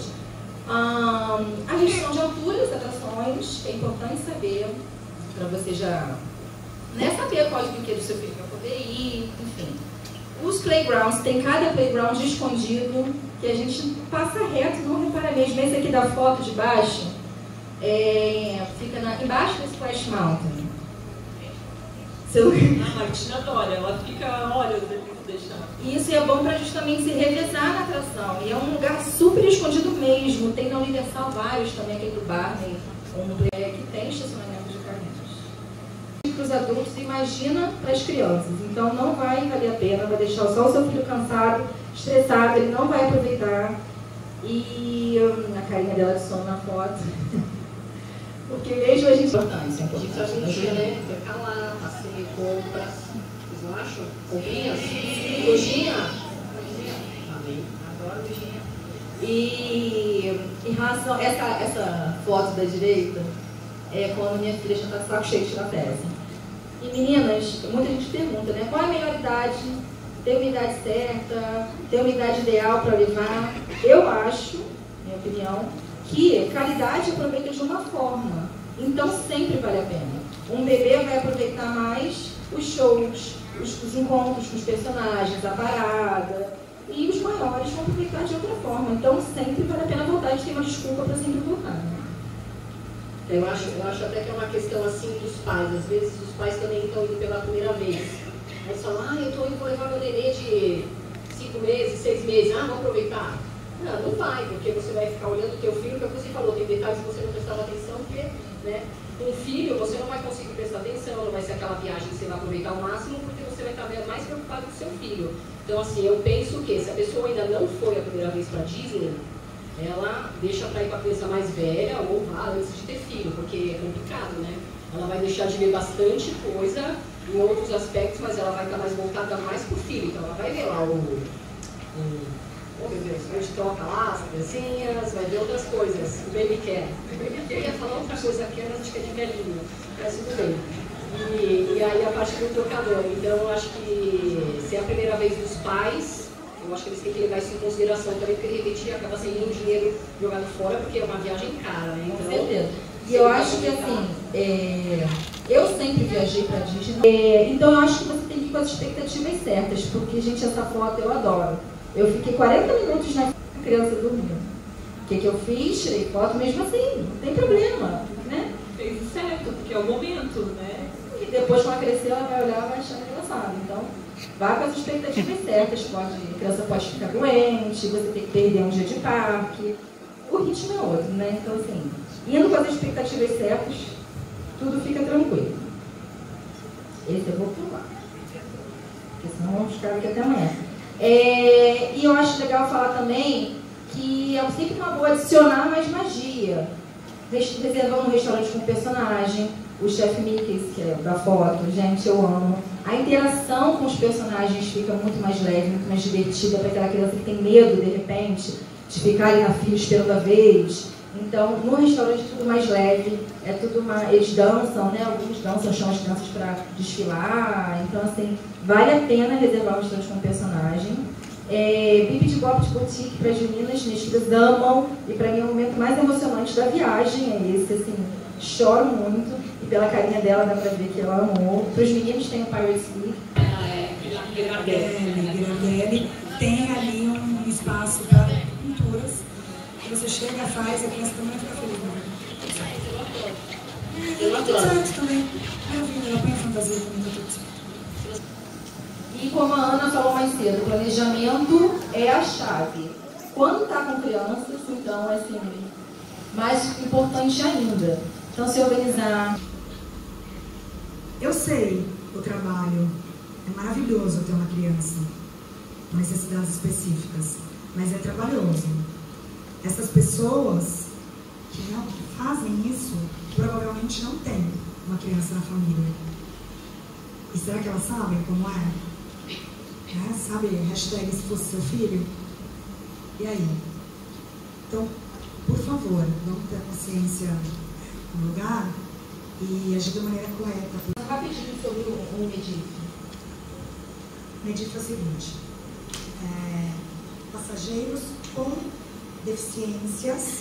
Um, a restrição de altura das atrações é importante saber, para você já né, saber quais brinquedos seu filho vai poder ir, enfim. Os playgrounds, tem cada playground escondido que a gente passa reto, não repara mesmo. Esse aqui da foto de baixo, é, fica na, embaixo do Splash Mountain. Seu... A Martina adora, ela fica horas depois de deixar. Isso é bom para justamente se revezar na atração. E é um lugar super escondido mesmo. Tem na Universal vários também, aqui do Barney, um é, que tem estacionamento de carrinhos. Para os adultos, imagina para as crianças. Então não vai valer a pena, vai deixar só o seu filho cansado, estressado, ele não vai aproveitar. E hum, a carinha dela de sono na foto. Porque mesmo a gente... Importante, a gente ajuda, né? Ficar lá, passeio, compras. Vocês não acham? Roupinhas? Coxinha? Amém. Adoro coxinha. E em relação a essa, essa foto da direita, é quando minha filha já está de saco cheio de tirar férias. E meninas, muita gente pergunta, né? Qual é a melhor idade ter uma idade certa, ter uma idade ideal para levar. Eu acho, minha opinião, que caridade aproveita de uma forma. Então sempre vale a pena. Um bebê vai aproveitar mais os shows, os, os encontros com os personagens, a parada. E os maiores vão aproveitar de outra forma. Então sempre vale a pena voltar. A gente tem uma desculpa para sempre voltar. Né? Eu acho, eu acho até que é uma questão assim dos pais. Às vezes os pais também estão indo pela primeira vez. Aí eles falam, ah, eu tô indo, vou levar meu nenê de cinco meses, seis meses, ah, vou aproveitar. Não, não vai, porque você vai ficar olhando o teu filho, que é o que você falou, tem detalhes que você não prestava atenção, porque, né, com um filho você não vai conseguir prestar atenção, não vai ser aquela viagem que você vai aproveitar ao máximo, porque você vai estar mais preocupado com o seu filho. Então, assim, eu penso que se a pessoa ainda não foi a primeira vez para Disney, ela deixa para ir para a criança mais velha ou vá antes de ter filho, porque é complicado, né? Ela vai deixar de ver bastante coisa em outros aspectos, mas ela vai estar mais voltada mais para o filho. Então, ela vai ver lá o... o oh, meu Deus, onde toca lá, as criancinhas, vai ver outras coisas. O baby care. Eu ia falar outra coisa aqui, mas acho que é de velhinho. Mas tudo bem. E, e aí a parte do trocador. Então, eu acho que se é a primeira vez dos pais, eu acho que eles têm que levar isso em consideração também, porque de repente acaba sendo um dinheiro jogado fora, porque é uma viagem cara, né? Então, com certeza. E eu acho que assim, é, eu sempre viajei para Disney, é, então eu acho que você tem que ir com as expectativas certas, porque, gente, essa foto eu adoro. Eu fiquei quarenta minutos na criança dormindo. O que, que eu fiz? Tirei foto mesmo assim, não tem problema, né? Fez certo, porque é o momento, né? E depois, quando ela crescer, ela vai olhar e vai achar engraçado. Então, vá com as expectativas certas. Pode, a criança pode ficar doente, você tem que perder um dia de parque. O ritmo é outro, né? Então, assim, indo com as expectativas certas, tudo fica tranquilo. Esse eu vou pular. Porque senão vamos ficar aqui até amanhã. É, e eu acho legal falar também que é sempre uma boa adicionar mais magia. Reservando um restaurante com personagem, o chefe Mickey, que é da foto, gente, eu amo. A interação com os personagens fica muito mais leve, muito mais divertida para aquela criança que tem medo, de repente, de ficar ali na fila esperando a vez. Então, no restaurante é tudo mais leve, é tudo mais... Eles dançam, né? Alguns dançam, chamam as crianças para desfilar. Então, assim, vale a pena reservar um restaurante com um personagem. É, Bibi de Bob de Boutique para as meninas, minhas filhas amam. E para mim é o momento mais emocionante da viagem, é esse, assim, choro muito. E pela carinha dela dá para ver que ela amou. Para os meninos tem o Pirates League. Girardelli tem ali um espaço para pinturas. Você chega, faz, a criança também fica feliz. Eu adoro. Tudo certo também. Meu filho, ela põe a fantasia também, tá tudo certo. E como a Ana falou mais cedo, o planejamento é a chave. Quando está com crianças, então é assim, mais importante ainda. Então, se organizar. Eu sei o trabalho. É maravilhoso ter uma criança com necessidades específicas, mas é trabalhoso. Essas pessoas que não fazem isso, provavelmente não têm uma criança na família. E será que elas sabem como é? É, sabe, hashtag se fosse seu filho? E aí? Então, por favor, vamos ter a consciência no lugar e agir da maneira correta. Rapidinho sobre o, o Medif. Medif é o seguinte, é, passageiros com deficiências,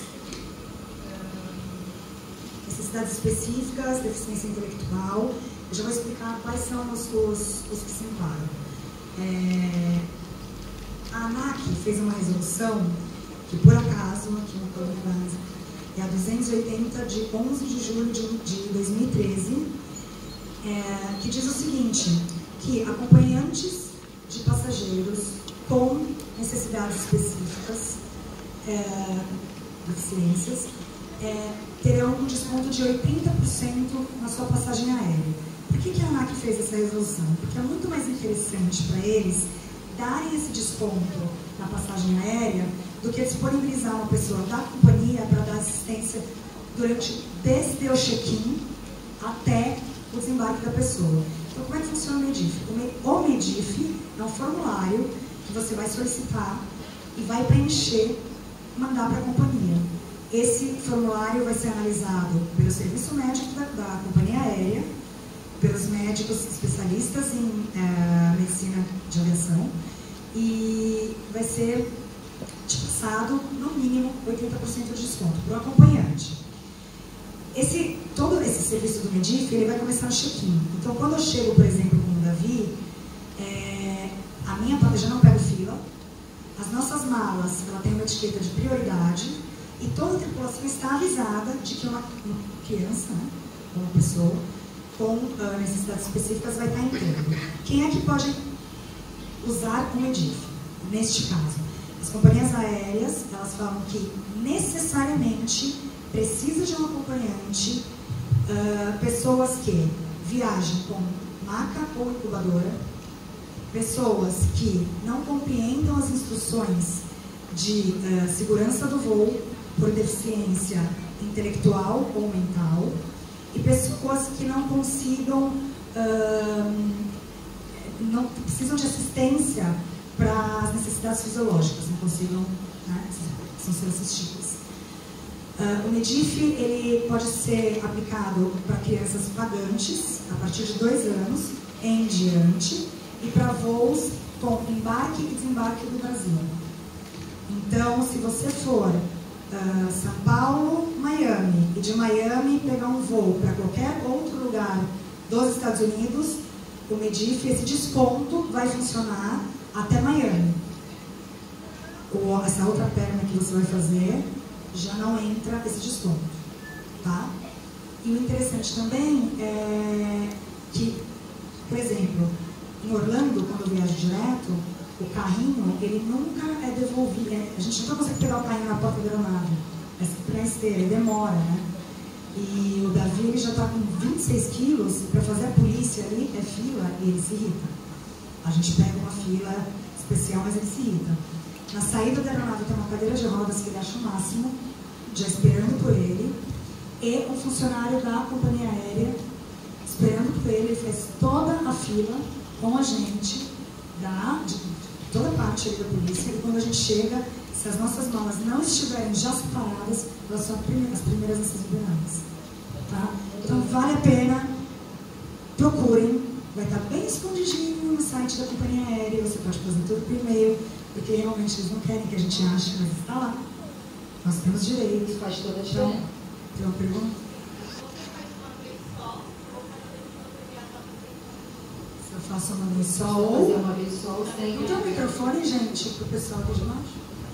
necessidades específicas, deficiência intelectual. Eu já vou explicar quais são os, os, os que se enquadram. É, a ANAC fez uma resolução que, por acaso, aqui no Código de Base, é a duzentos e oitenta de onze de julho de, de dois mil e treze, é, que diz o seguinte, que acompanhantes de passageiros com necessidades específicas, É, deficiências, é, terão um desconto de oitenta por cento na sua passagem aérea. Por que, que a ANAC fez essa resolução? Porque é muito mais interessante para eles darem esse desconto na passagem aérea do que disponibilizar uma pessoa da companhia para dar assistência durante desde o check-in até o desembarque da pessoa. Então, como é que funciona o Medif? O Medif é um formulário que você vai solicitar e vai preencher, mandar para a companhia. Esse formulário vai ser analisado pelo serviço médico da, da companhia aérea pelos médicos especialistas em uh, medicina de aviação e vai ser passado no mínimo oitenta por cento de desconto para o acompanhante. Esse, todo esse serviço do Medif, ele vai começar no check-in. Então, quando eu chego, por exemplo, com o Davi, é, a minha parte já não pega fila, as nossas malas, ela tem uma etiqueta de prioridade e toda a tripulação está avisada de que uma, uma criança, né, uma pessoa com uh, necessidades específicas vai estar entrando. Quem é que pode usar o Medif, neste caso? As companhias aéreas, elas falam que necessariamente precisa de um acompanhante, uh, pessoas que viajam com maca ou incubadora, pessoas que não compreendam as instruções de uh, segurança do voo por deficiência intelectual ou mental e pessoas que não consigam, uh, não precisam de assistência para as necessidades fisiológicas, não consigam, né, precisam ser assistidas. Uh, o Medif, ele pode ser aplicado para crianças pagantes, a partir de dois anos em diante, e para voos com embarque e desembarque do Brasil. Então, se você for uh, São Paulo, Miami, e de Miami pegar um voo para qualquer outro lugar dos Estados Unidos, o Medif, esse desconto vai funcionar até Miami. Ou essa outra perna que você vai fazer, já não entra esse desconto, tá? E o interessante também é que, por exemplo, em Orlando, quando eu viajo direto, o carrinho, ele nunca é devolvido, é, a gente nunca consegue pegar o carrinho na porta da aeronave, é para esteira, ele demora, né? E o Davi, ele já está com vinte e seis quilos, para fazer a polícia ali, é fila, e ele se irrita. A gente pega uma fila especial, mas ele se irrita. Na saída da aeronave tem uma cadeira de rodas que ele acha o máximo, já esperando por ele, e um funcionário da companhia aérea esperando por ele. Ele fez toda a fila com a gente, da, de toda a parte ali da polícia, e quando a gente chega, se as nossas malas não estiverem já separadas, elas são as primeiras a ser liberadas. Tá? Então vale a pena, procurem, vai estar bem escondidinho no site da companhia aérea, você pode fazer tudo por e-mail, porque realmente eles não querem que a gente ache, mas está lá. Nós temos direito. Isso faz toda a então, diferença. tem uma pergunta? Se eu faço uma vez só ou... Fazer uma vez só ou sem... Não tem um microfone, gente, para o pessoal aqui de baixo?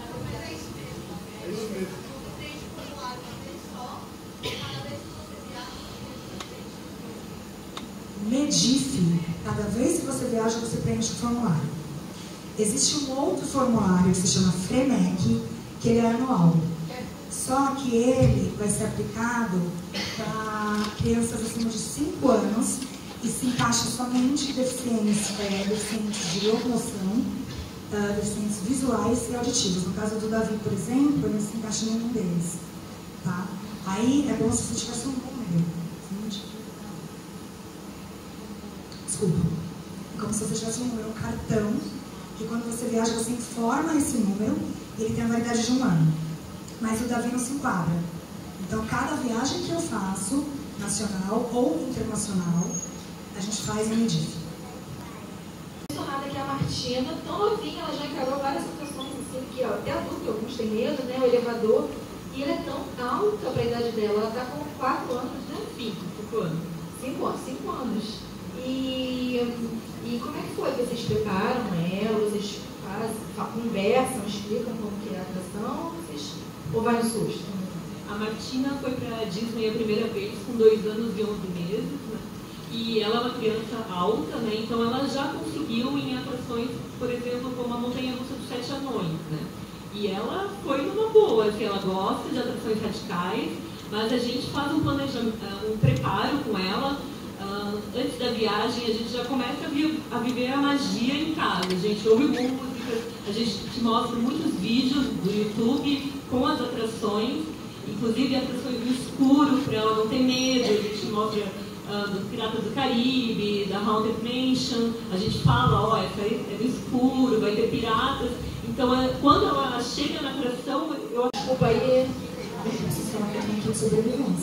Medif, cada vez que você viaja, você preenche o formulário. Existe um outro formulário que se chama FREMEC, que ele é anual. Só que ele vai ser aplicado para crianças acima de cinco anos e se encaixa somente deficientes, é, deficientes de locomoção, uh, deficientes visuais e auditivos. No caso do Davi, por exemplo, ele não se encaixa em nenhum deles. Tá? Aí é como se você tivesse um número. Desculpa. É como se você tivesse um número, um cartão, que quando você viaja, você informa esse número e ele tem a validade de um ano. Mas o Davi não se enquadra. Então, cada viagem que eu faço, nacional ou internacional, a gente faz em Medif. Funcionada que é a Martina, tão novinha, ela já encarou várias situações assim, que ó, até adulto, alguns têm medo, né? O elevador, e ela é tão alta para a idade dela, ela está com quatro anos, né? Cinco, cinco anos. Cinco anos, cinco anos. E, e como é que foi que vocês preparam ela? Vocês fazem, conversam, explicam como que é a atração? Vocês, ou vai no susto? A Martina foi para a Disney a primeira vez com dois anos e onze meses, né? E ela é uma criança alta, né? Então ela já conseguiu em atrações, por exemplo, como a Montanha-Russa dos Sete Anões, né? E ela foi numa boa, assim, ela gosta de atrações radicais, mas a gente faz um planejamento, um preparo com ela. Uh, antes da viagem, a gente já começa a, vi a viver a magia em casa. A gente ouve músicas, a gente te mostra muitos vídeos do YouTube com as atrações, inclusive atrações no escuro, para ela não ter medo. A gente mostra uh, dos Piratas do Caribe, da Haunted Mansion. A gente fala, ó, essa é no escuro, vai ter piratas. Então, é, quando ela chega na atração, eu acho... Desculpa aí, isso é uma pergunta de sobrevivência.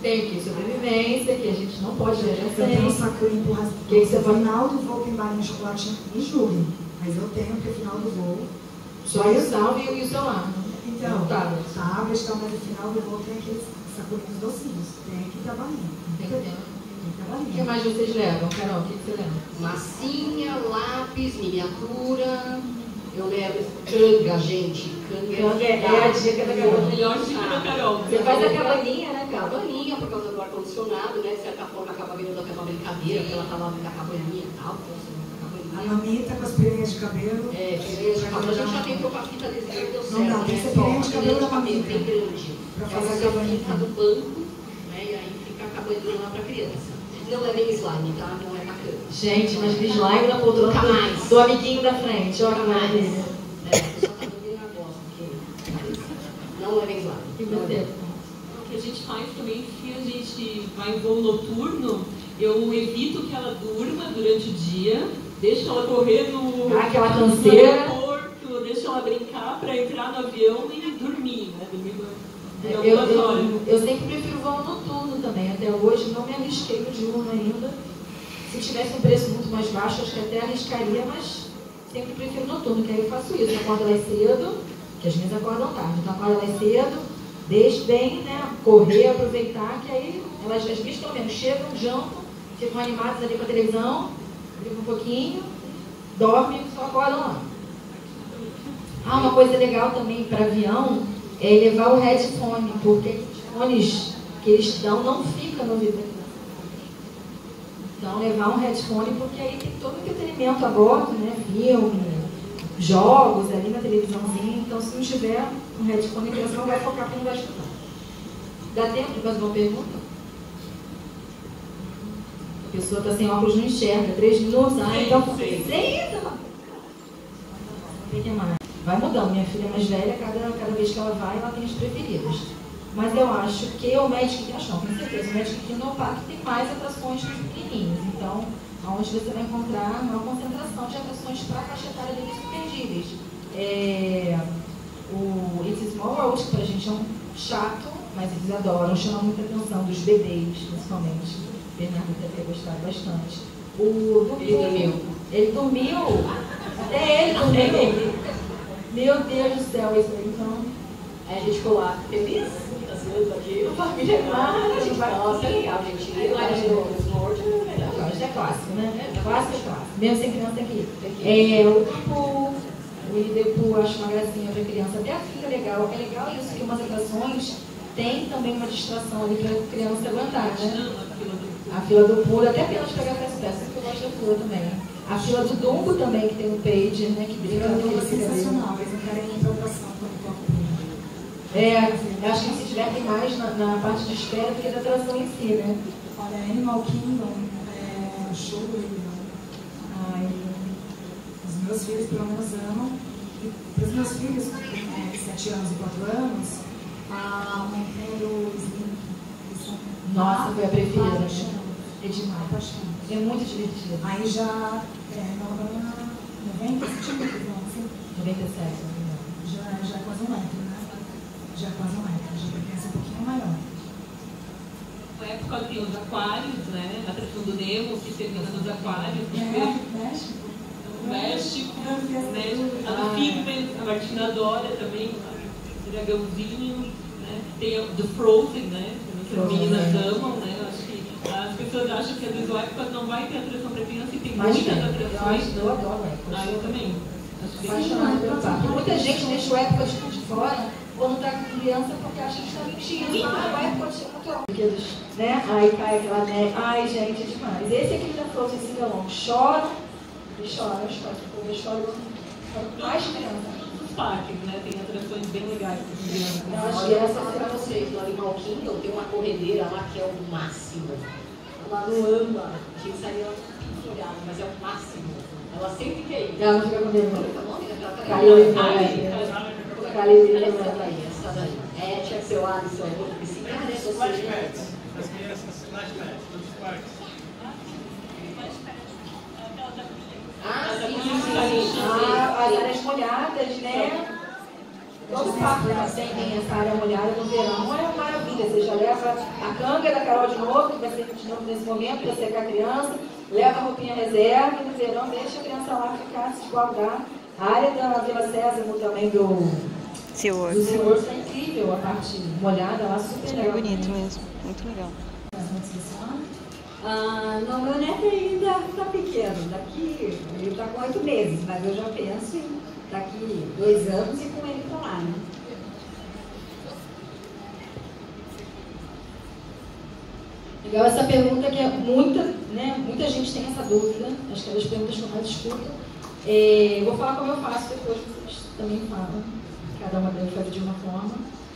Tem aqui sobrevivência, que a gente não pode viajar Eu tenho um sem. saco empurrar Que que você no vai- final do voo tem balinha de chocolate em julho. Mas eu tenho porque no final do voo. Só o salve e o celular. Então, Tá. tablet, tá, mas no final do voo tem aqueles sacolinhos docinhos. Tem que ter a balinha. Tem que ter. Tem que ter a O que balinha. mais vocês levam, Carol? O que que você leva? Massinha, lápis, miniatura. Eu levo canga, gente. Canga Canga é a dica da Carol. Melhor dica da Carol. Você faz a cabaninha, né, Carol? Cabaninha por causa do ar-condicionado, né? De certa forma acaba virando até uma brincadeira, porque ela tava da cabaninha e tal. Então, assim, A cabaninha. mamita com as piranhas de cabelo. É, piranha de cabelo. A gente já tentou com a fita adesiva, deu certo. Não dá, tem que né? ser piranha de Só cabelo piranha da mamita. bem grande. Pra Que fazer ela a fica cabaninha. do banco, né? E aí fica a cabaninha lá pra criança. Não levem slime, tá? Não é bacana. Gente, mas de slime na poltrona Nunca do, mais. do amiguinho da frente. Olha que Nunca mais. maravilha. É, a pessoa tá dormindo agora, porque não levem slime. E você? O que a gente faz também, se a gente vai em voo noturno, eu evito que ela durma durante o dia, deixo ela correr no, Ah, aquela no canseira. aeroporto, deixo ela brincar para entrar no avião e dormir, né? Dormir por Eu, algumas eu, horas. eu sempre prefiro voo noturno também. Até hoje não me arrisquei no diurno ainda. Se tivesse um preço muito mais baixo, acho que até arriscaria, mas sempre prefiro noturno, que aí eu faço isso. Eu acordo mais cedo, que as minhas acordam tarde. Então acordo mais cedo, deixo bem, né? Correr, aproveitar, que aí elas, as minhas pelo menos chegam, jantam, ficam animadas ali com a televisão, ficam um pouquinho, dormem e só acordam lá. Ah, uma coisa legal também para avião é levar o headphone, porque os fones que eles dão não ficam no ouvido da criança. Então, levar um headphone, porque aí tem todo o entretenimento a bordo, né? Filme, jogos ali na televisãozinha. Então, se não tiver um headphone, a criança não vai focar porque não vai escutar. Dá tempo de fazer uma pergunta? A pessoa está sem óculos, não enxerga. Três minutos? Ah, então... Eita! O que mais? Vai mudando. Minha filha mais velha, cada, cada vez que ela vai, ela tem as preferidas. Mas eu acho que o Magic Kingdom, não, com certeza, o Magic Kingdom é o parque que tem mais atrações para os pequenininhos. Então, onde você vai encontrar uma concentração de atrações para a faixa etária deles imperdíveis. É, o It's Small World, que para a gente é um chato, mas eles adoram, chama muita atenção, dos bebês, principalmente. O Bernardo deve ter gostado bastante. O do Ele dormiu. Ele dormiu. Até ele dormiu. Meu Deus do céu, isso aí, então... Aí a gente ficou lá feliz, fazendo aqui, a família Ah, a gente vai, nossa, é legal, gente. E lá no Resort é legal. Não, isso é clássico, né? Clássico é clássico. Mesmo sem criança tem que ir. É, o Deadpool, o Deadpool, acho uma gracinha para criança. Até fica legal. É legal isso, que umas atrações tem também uma distração ali para a criança aguentar, né? A fila do Pula, até pena de pegar fast pass, porque eu gosto da Pula também. A fila do Dumbo também, que tem o Page, né? Que brinca Eu naquele é sensacional, eles não querem ir para atração quando estão. É, eu acho que se tiver tem mais na, na parte de espera do que da atração em si, né? Olha, Animal Kingdom é um show do Rio. Ai, Os meus filhos, pelo menos, amam. E para os meus filhos, é, sete anos e quatro anos, a montanha do Slim. eles são nossa, foi a preferida, né? apaixonados. É demais. Apaixonados. É muito divertido. Aí já é noventa centímetros, não, assim, noventa e sete, né? já, já é quase um metro, né? Já é quase um metro, já é um pouquinho maior. Na época tem os aquários, né? A atração do Nemo, que termina nos aquários. É, México. O México, né? A do Figment, a Martina adora também, o dragãozinho, né? Tem o do Frozen, né? Que as meninas amam, né? Eu acho que as pessoas acham que a do Epcot não vai ter atração para criança e tem Mas muitas tem. atrações. Eu adoro o Epcot. Ah, eu também. Acho que Apaixonada pelo parque. Muita gente deixa o Epcot de fora quando tá com criança porque acha que está mentindo. Ah, o Epcot é muito óbvio. Né? Aí cai aquela neve. Ai, gente, é demais. Esse aqui da Frozen Singalong chora e chora, chora. Eu choro com mais criança. os parques, né? Tem atrações bem legais para crianças. Eu acho que essa para vocês, no Animal Kingdom, tem uma corredeira lá que é o máximo. Ela não ama. A gente saiu olhada, mas é o máximo. Ela sempre quer ir. Ela não fica com medo. Calil. Calil. Essa daí, essa daí. É, tinha que ser o Alisson, é outro piscina. Flashbacks. As crianças, flashbacks, todos os parques. Ah, sim, sim. Ah, as áreas molhadas, né? Todo parque que tem, tem essa área molhada no verão é uma maravilha. Você já leva a canga da Carol de novo, que vai ser de novo nesse momento, para secar a criança, leva a roupinha reserva e no verão deixa a criança lá ficar, se esguardar. A área da Vila Sésamo também do SeaWorld. Do SeaWorld está incrível, a parte molhada lá, super legal. É bonito mesmo, muito legal. Ah, não, meu neto ainda está pequeno, daqui, ele está com oito meses, mas eu já penso em daqui dois anos e com ele para lá, né? Legal essa pergunta, que é muita, né, muita gente tem essa dúvida, acho que é das perguntas que eu mais escuto. É, eu vou falar como eu faço, depois vocês também falam, cada uma deve fazer de uma forma.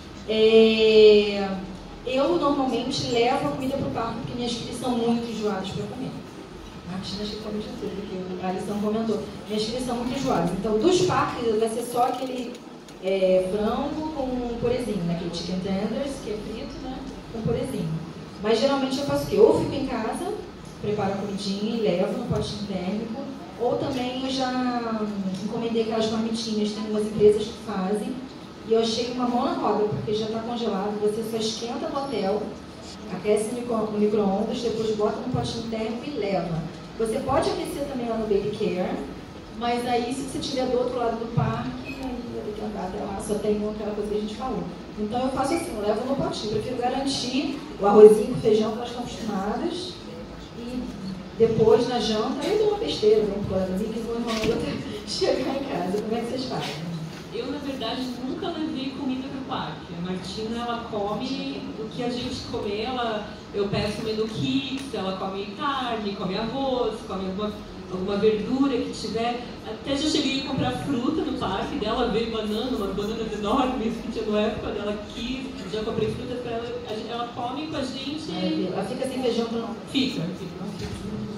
É, eu normalmente levo a comida para o parque porque minhas filhas são muito enjoadas para comer. A Martina acho que come de tudo, porque a Alisson comentou. Minhas filhas são muito enjoadas. Então, dos parques vai ser só aquele é, frango com purezinho, né? Aquele chicken tenders, que é frito, né? Com purezinho. Mas geralmente eu faço o quê? Ou fico em casa, preparo a comidinha e levo no potinho térmico, ou também eu já encomendei aquelas marmitinhas, tem umas empresas que fazem, e eu achei uma mão na roda, porque já está congelado, você só esquenta no hotel, aquece no micro-ondas, depois bota no potinho térmico e leva. Você pode aquecer também lá no Baby Care, mas aí se você estiver do outro lado do parque, aí vai ter que andar até lá, só tem aquela coisa que a gente falou. Então eu faço assim, eu levo no potinho, prefiro garantir o arrozinho com feijão que elas estão acostumadas, e depois na janta, aí eu dou uma besteira, dou um plano ali, que vou enrolando até chegar em casa. Como é que vocês fazem? Eu, na verdade, nunca levei comida para o parque. A Martina, ela come o que a gente comer, ela, eu peço menu kids, ela come carne, come arroz, come alguma, alguma verdura que tiver. Até já cheguei a comprar fruta no parque dela, veio banana, umas bananas enormes que tinha na época dela, quis, já comprei frutas para ela, ela come com a gente. Ela fica sem feijão para não... Fica, fica.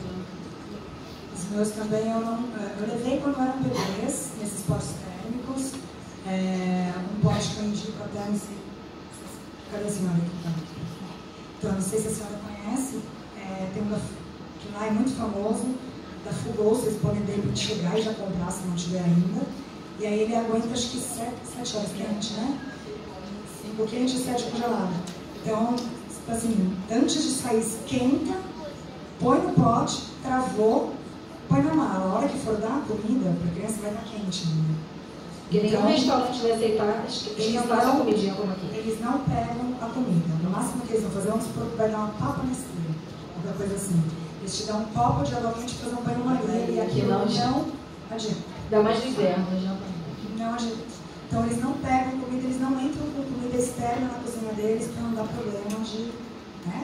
Os meus também eu não... Eu levei quando eram bebês, nesses potes térmicos, é, um pote que eu indico até, não sei... Cadê a senhora aqui? Então, não sei se a senhora conhece, é, tem uma... que lá é muito famoso, da Fugol, vocês podem de repente chegar e já comprar, se não tiver ainda. E aí ele aguenta, acho que sete horas quente, né? cinco quente e sete congelado. Então, assim, antes de sair, esquenta, põe no pote, travou, põe na mala. A hora que for dar a comida, para a criança vai estar quente ainda. Porque nenhum restaurante vai aceitar esquentar a comidinha como aqui. Eles não pegam a comida. No máximo que eles vão fazer, vamos supor que vai dar uma papa na estrela, alguma coisa assim. Eles te dão um copo de água quente para fazer um banho-maria e aquilo não adianta. Dá mais de inverno, já não adianta. Então eles não pegam comida, eles não entram com comida externa na cozinha deles para não dar problema de, né?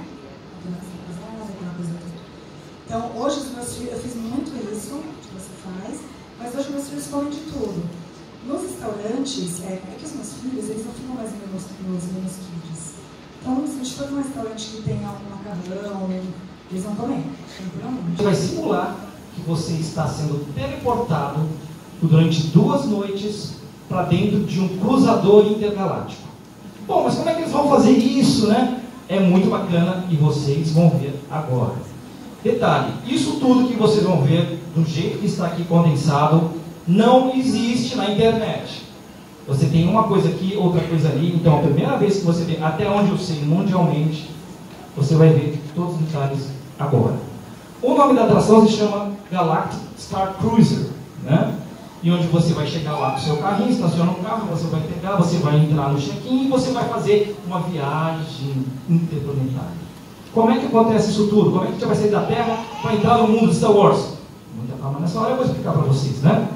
Aquela coisa toda. Então hoje os meus filhos, eu fiz muito isso que você faz, mas hoje meus filhos comem de tudo. Nos restaurantes, é, é que os meus filhos, eles não ficam mais nos, nos menus kids. Então, se a gente for num restaurante que tenha um macarrão, eles vão comer, tranquilamente. Vai simular que você está sendo teleportado durante duas noites para dentro de um cruzador intergaláctico. Bom, mas como é que eles vão fazer isso, né? É muito bacana e vocês vão ver agora. Detalhe, isso tudo que vocês vão ver, do jeito que está aqui condensado, não existe na internet. Você tem uma coisa aqui, outra coisa ali. Então, a primeira vez que você vê, até onde eu sei, mundialmente, você vai ver todos os detalhes agora. O nome da atração se chama Galactic Star Cruiser, né? E onde você vai chegar lá com o seu carrinho, estaciona o carro, você vai pegar, você vai entrar no check-in e você vai fazer uma viagem interplanetária. Como é que acontece isso tudo? Como é que você vai sair da Terra para entrar no mundo de Star Wars? Muita calma nessa hora, eu vou explicar para vocês, né?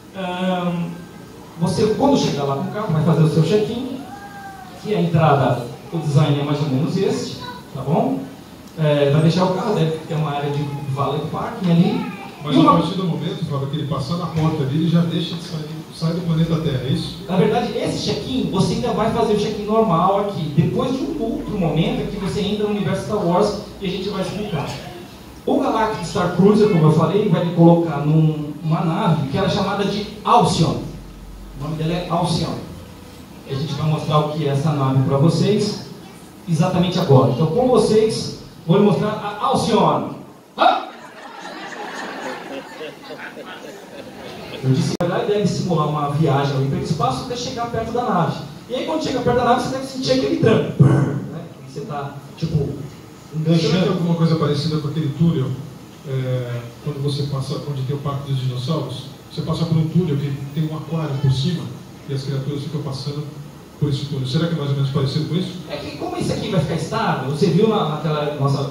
Um, você, quando chegar lá com o carro, vai fazer o seu check-in, que a entrada, o design é mais ou menos esse, tá bom? É, vai deixar o carro, deve ter uma área de valet parking ali. Mas uma... a partir do momento, Fábio, que ele passar na porta ali, ele já deixa de sair, sai do planeta Terra, é isso? Na verdade, esse check-in, você ainda vai fazer o check-in normal aqui. Depois de um outro momento, é que você entra no universo Star Wars e a gente vai explicar. O Galactic Star Cruiser, como eu falei, vai lhe colocar numa nave que era chamada de Alcyon. O nome dela é Alcyon. A gente vai mostrar o que é essa nave para vocês exatamente agora. Então, com vocês, vou lhe mostrar a Alcyon. Ah! Eu disse que a ideia é simular uma viagem no hiperespaço até chegar perto da nave. E aí quando chega perto da nave, você deve sentir aquele tranco. Né? Você está, tipo, enganchando. Será que é alguma coisa parecida com aquele túnel, é, quando você passa, onde tem o Parque dos Dinossauros? Você passa por um túnel que tem um aquário por cima e as criaturas ficam passando por esse túnel. Será que é mais ou menos parecido com isso? É que como isso aqui vai ficar estável, você viu na, naquela nossa...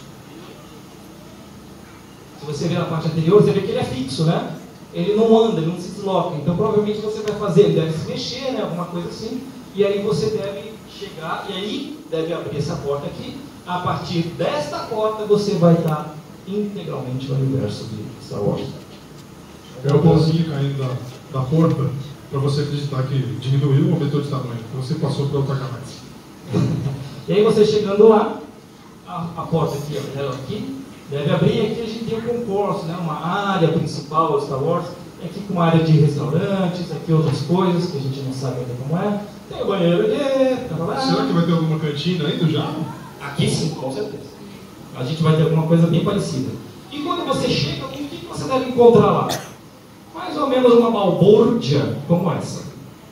Se você ver na parte anterior, você vê que ele é fixo, né? Ele não anda, ele não se desloca. Então provavelmente você vai fazer, ele deve se mexer, né? Alguma coisa assim. E aí você deve chegar, e aí deve abrir essa porta aqui. A partir desta porta você vai estar integralmente no universo de Star Wars. É o pauzinho caindo da, da porta para você acreditar que diminuiu ou aumentou de tamanho. Você passou para outra galáxia. E aí você chegando lá, a, a porta aqui, a janela aqui, deve abrir. Aqui a gente tem um concorso, né? Uma área principal do Star Wars. Aqui com uma área de restaurantes, aqui outras coisas que a gente não sabe ainda como é. Tem o banheiro ali, tá lá. Será que vai ter alguma cantina aí do Jabba? Aqui sim, com certeza. A gente vai ter alguma coisa bem parecida. E quando você chega, o que você deve encontrar lá? Mais ou menos uma balbúrdia como essa.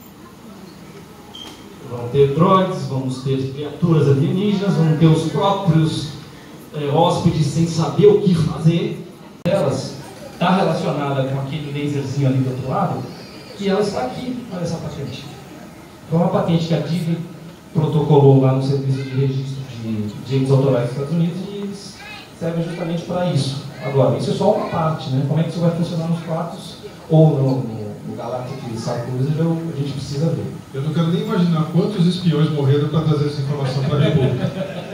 Vão ter droids, vamos ter criaturas alienígenas, vão ter os próprios é, hóspedes sem saber o que fazer. Elas está relacionada com aquele laserzinho ali do outro lado, e ela está aqui, olha essa patente. Foi uma patente que a Disney protocolou lá no Serviço de Registro de Direitos Autorais dos Estados Unidos e eles servem justamente para isso. Agora, isso é só uma parte, né? Como é que isso vai funcionar nos quartos ou no, no, no Galactic Star Cruiser, a gente precisa ver. Eu não quero nem imaginar quantos espiões morreram para trazer essa informação para a República.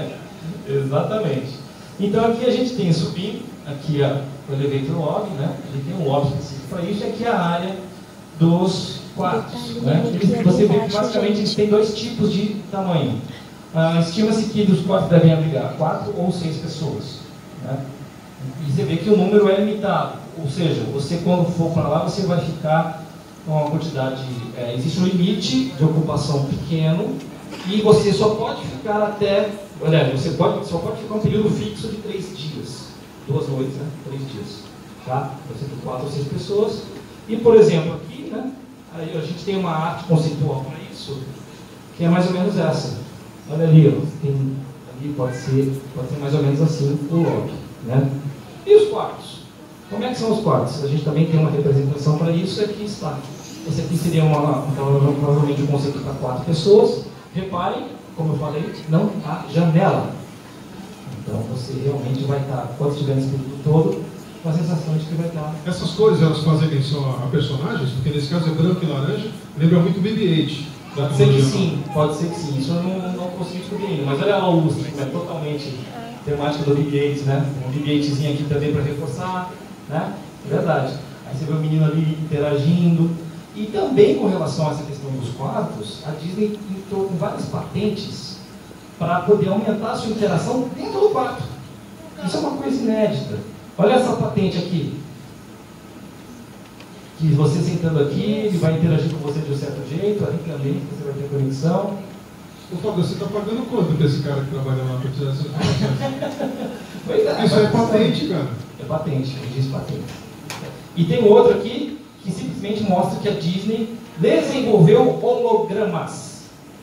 Exatamente. Então aqui a gente tem subindo, aqui a, o elevator lobby, né? A gente tem um lobby específico para isso, e aqui a área dos quartos. Né? Você vê que basicamente eles têm dois tipos de tamanho. Ah, estima-se que dos quartos devem abrigar quatro ou seis pessoas. Né? E você vê que o número é limitado. Ou seja, você quando for para lá, você vai ficar com uma quantidade... É, existe um limite de ocupação pequeno e você só pode ficar até... Olha, você pode, só pode ficar um período fixo de três dias. Duas noites, né? Três dias. Tá? Você tem quatro ou seis pessoas. E, por exemplo, aqui, né? Aí a gente tem uma arte conceitual para isso, que é mais ou menos essa. Olha ali, ó, tem, ali pode ser, pode ser mais ou menos assim o lobby, né? E os quartos? Como é que são os quartos? A gente também tem uma representação para isso, aqui está. Esse aqui seria uma, uma, provavelmente um conceito para quatro pessoas. Reparem, como eu falei, não há janela. Então você realmente vai estar, quando estiver nesse período todo, com a sensação de que vai estar... Essas cores, elas fazem menção a, a personagens? Porque nesse caso é branco e laranja, lembra muito B B oito. Pode ser que sim, pode ser que sim. Isso eu não, não consegui descobrir ainda. Mas olha a luz, é totalmente temática do B B oito, né? Um B B oitozinho aqui também para reforçar, né? É verdade. Aí você vê o menino ali interagindo. E também com relação a essa questão dos quartos, a Disney entrou com várias patentes para poder aumentar a sua interação dentro do quarto. Isso é uma coisa inédita. Olha essa patente aqui. Que você sentando aqui, ele vai interagir com você de um certo jeito, ali também você vai ter conexão. Ô Fábio, você está pagando quanto para esse cara que trabalha lá para tirar essas informações? Pois é, isso é patente, cara. É patente, diz patente. E tem outro aqui que simplesmente mostra que a Disney desenvolveu hologramas.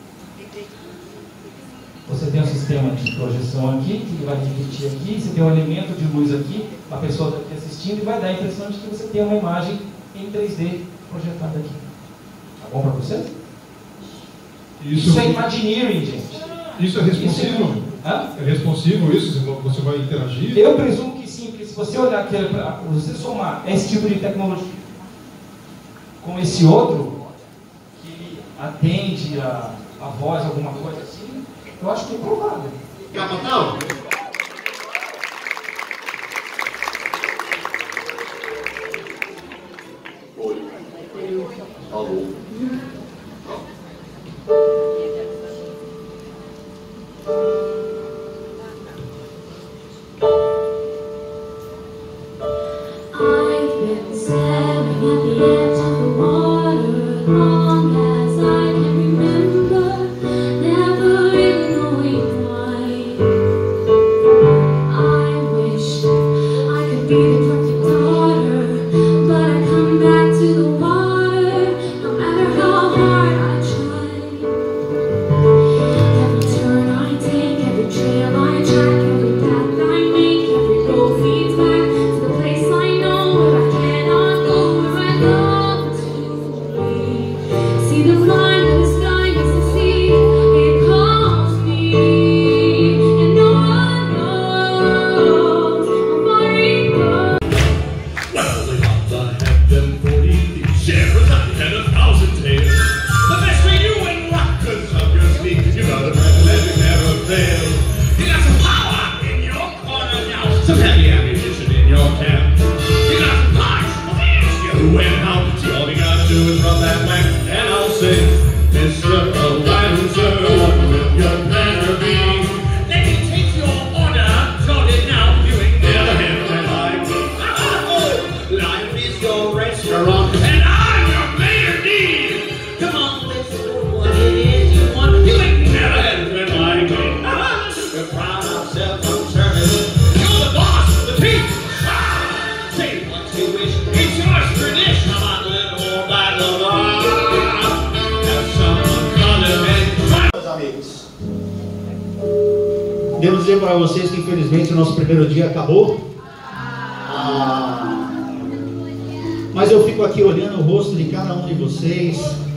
Você tem um sistema de projeção aqui, que vai repetir aqui, você tem um elemento de luz aqui, a pessoa está aqui assistindo e vai dar a impressão de que você tem uma imagem em três D projetada aqui. Tá bom para você? Isso, isso é Imagineering, gente. Isso é responsivo? Isso é, é responsivo isso? Você vai interagir? Eu presumo que sim, porque se você olhar aqui, você somar esse tipo de tecnologia com esse outro, que atende a, a voz, alguma coisa assim, eu acho que é provável. Capitão? Oi. Alô. I've been staring at the edge of the water long as I can remember, never really knowing why. I wish I could be the perfect daughter, but I come back to the See the line in the sky, I see it calls me, and no one knows how far it goes. Well, they got the head them forty sheriffs at the head of thousand tails. The best for you and rockers up your sleeve. You got a president who never fails. You got some power in your corner now, some heavy ammunition in your camp. You got some parts of the issue who and how. See, all you gotta do is run that way, and I'll say, Mister Lancer, what will your banner be? Let me take your order, jot it down. You ain't never had that like me. Life is your restaurant, and I'm your mayor D. Come on, let's do what it is you want. You ain't never had a friend like me. We're proud of self-determined. You're the boss, the peak. Say what you wish, it's yours for this. How about a little more battle of have someone come and Meus amigos, devo dizer para vocês que infelizmente o nosso primeiro dia acabou. Ah, mas eu fico aqui olhando o rosto de cada um de vocês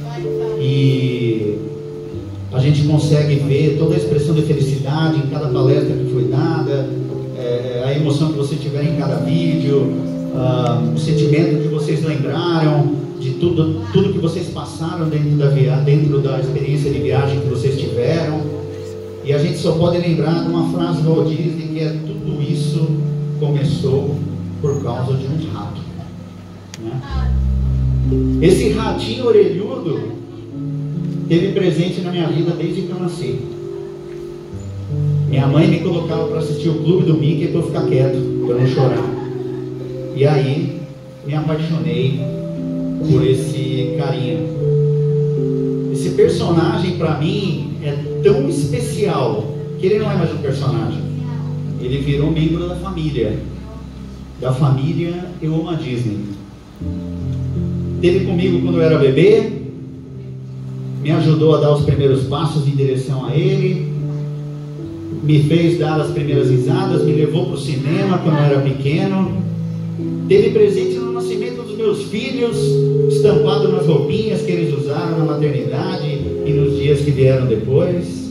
e a gente consegue ver toda a expressão de felicidade em cada palestra que foi dada, é, a emoção que você tiver em cada vídeo, ah, o sentimento que vocês lembraram de tudo, tudo que vocês passaram dentro da, via dentro da experiência de viagem que vocês tiveram. E a gente só pode lembrar de uma frase do Walt Disney, que é: tudo isso começou por causa de um rato, né? Esse ratinho orelhudo teve presente na minha vida desde que eu nasci. Minha mãe me colocava para assistir o Clube do Mickey para eu ficar quieto, para eu não chorar. E aí me apaixonei por esse carinha. Esse personagem para mim é tão especial que ele não é mais um personagem, ele virou membro da família. Da família Eu Amo a Disney. Esteve comigo quando eu era bebê, me ajudou a dar os primeiros passos em direção a ele, me fez dar as primeiras risadas, me levou para o cinema quando eu era pequeno, teve presente no nascimento dos meus filhos, estampado nas roupinhas que eles usaram na maternidade e nos dias que vieram depois.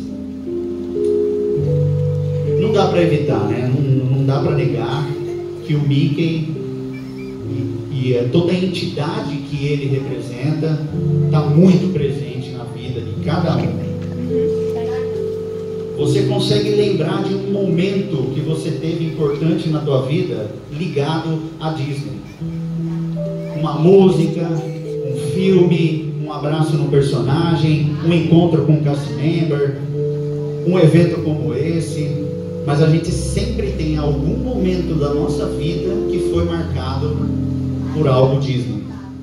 Não dá para evitar, né? Não, não dá para negar que o Mickey e, e toda a entidade que ele representa está muito presente na vida de cada um. Você consegue lembrar de um momento que você teve importante na tua vida ligado à Disney? Uma música, um filme, um abraço no personagem, um encontro com um cast member, um evento como esse. Mas a gente sempre tem algum momento da nossa vida que foi marcado por algo Disney.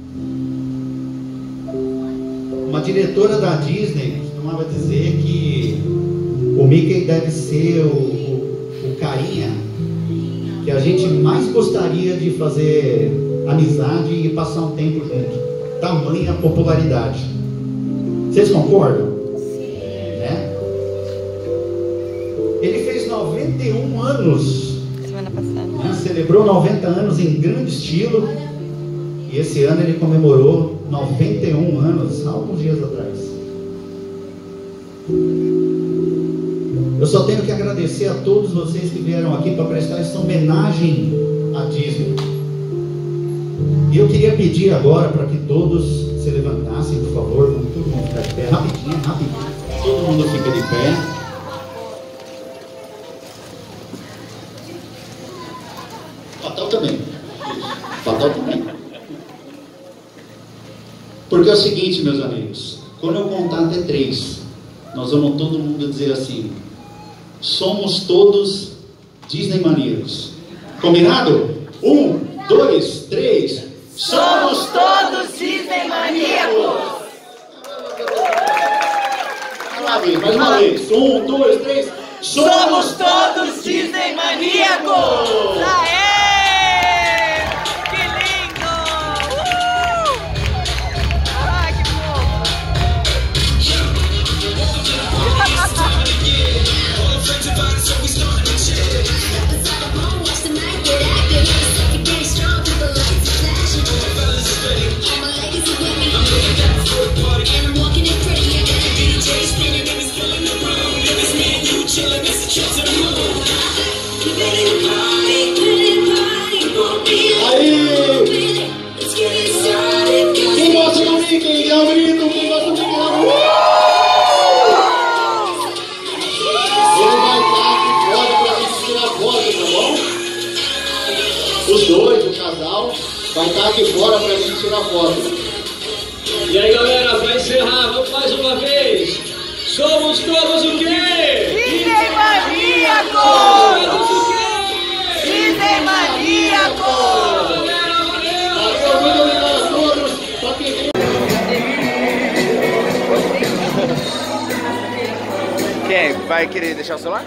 Uma diretora da Disney costumava dizer que o Mickey deve ser o, o, o carinha que a gente mais gostaria de fazer amizade e passar um tempo junto. Tamanha popularidade. Vocês concordam? Né? Ele fez noventa e um anos. Semana passada. Né? Celebrou noventa anos em grande estilo. E esse ano ele comemorou noventa e um anos, há alguns dias atrás. Eu só tenho que agradecer a todos vocês que vieram aqui para prestar essa homenagem à Disney. E eu queria pedir agora para que todos se levantassem, por favor. Vamos todo mundo ficar de pé, rapidinho, rapidinho. Todo mundo fica de pé. Fatal também. Fatal também. Porque é o seguinte, meus amigos. Quando eu contar até três, nós vamos todo mundo dizer assim: somos todos Disney maníacos. Combinado? Um, dois, três. Somos todos Disney maníacos. Mais uma vez, mais uma vez. Um, dois, três. Somos, Somos todos Disney maníacos. Aê! Que lindo! Uh! Ai, que All my legacy with me. I'm looking down for a party. vai estar aqui fora para a gente tirar foto. E aí, galera, para encerrar, vamos mais uma vez. Somos todos o quê? Disney Maníacos! Todos o quê? Disney Maníacos! Muito obrigado a todos. Só quem Quem vai querer deixar o celular?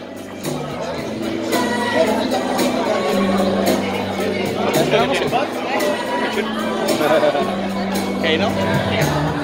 Quer ir não?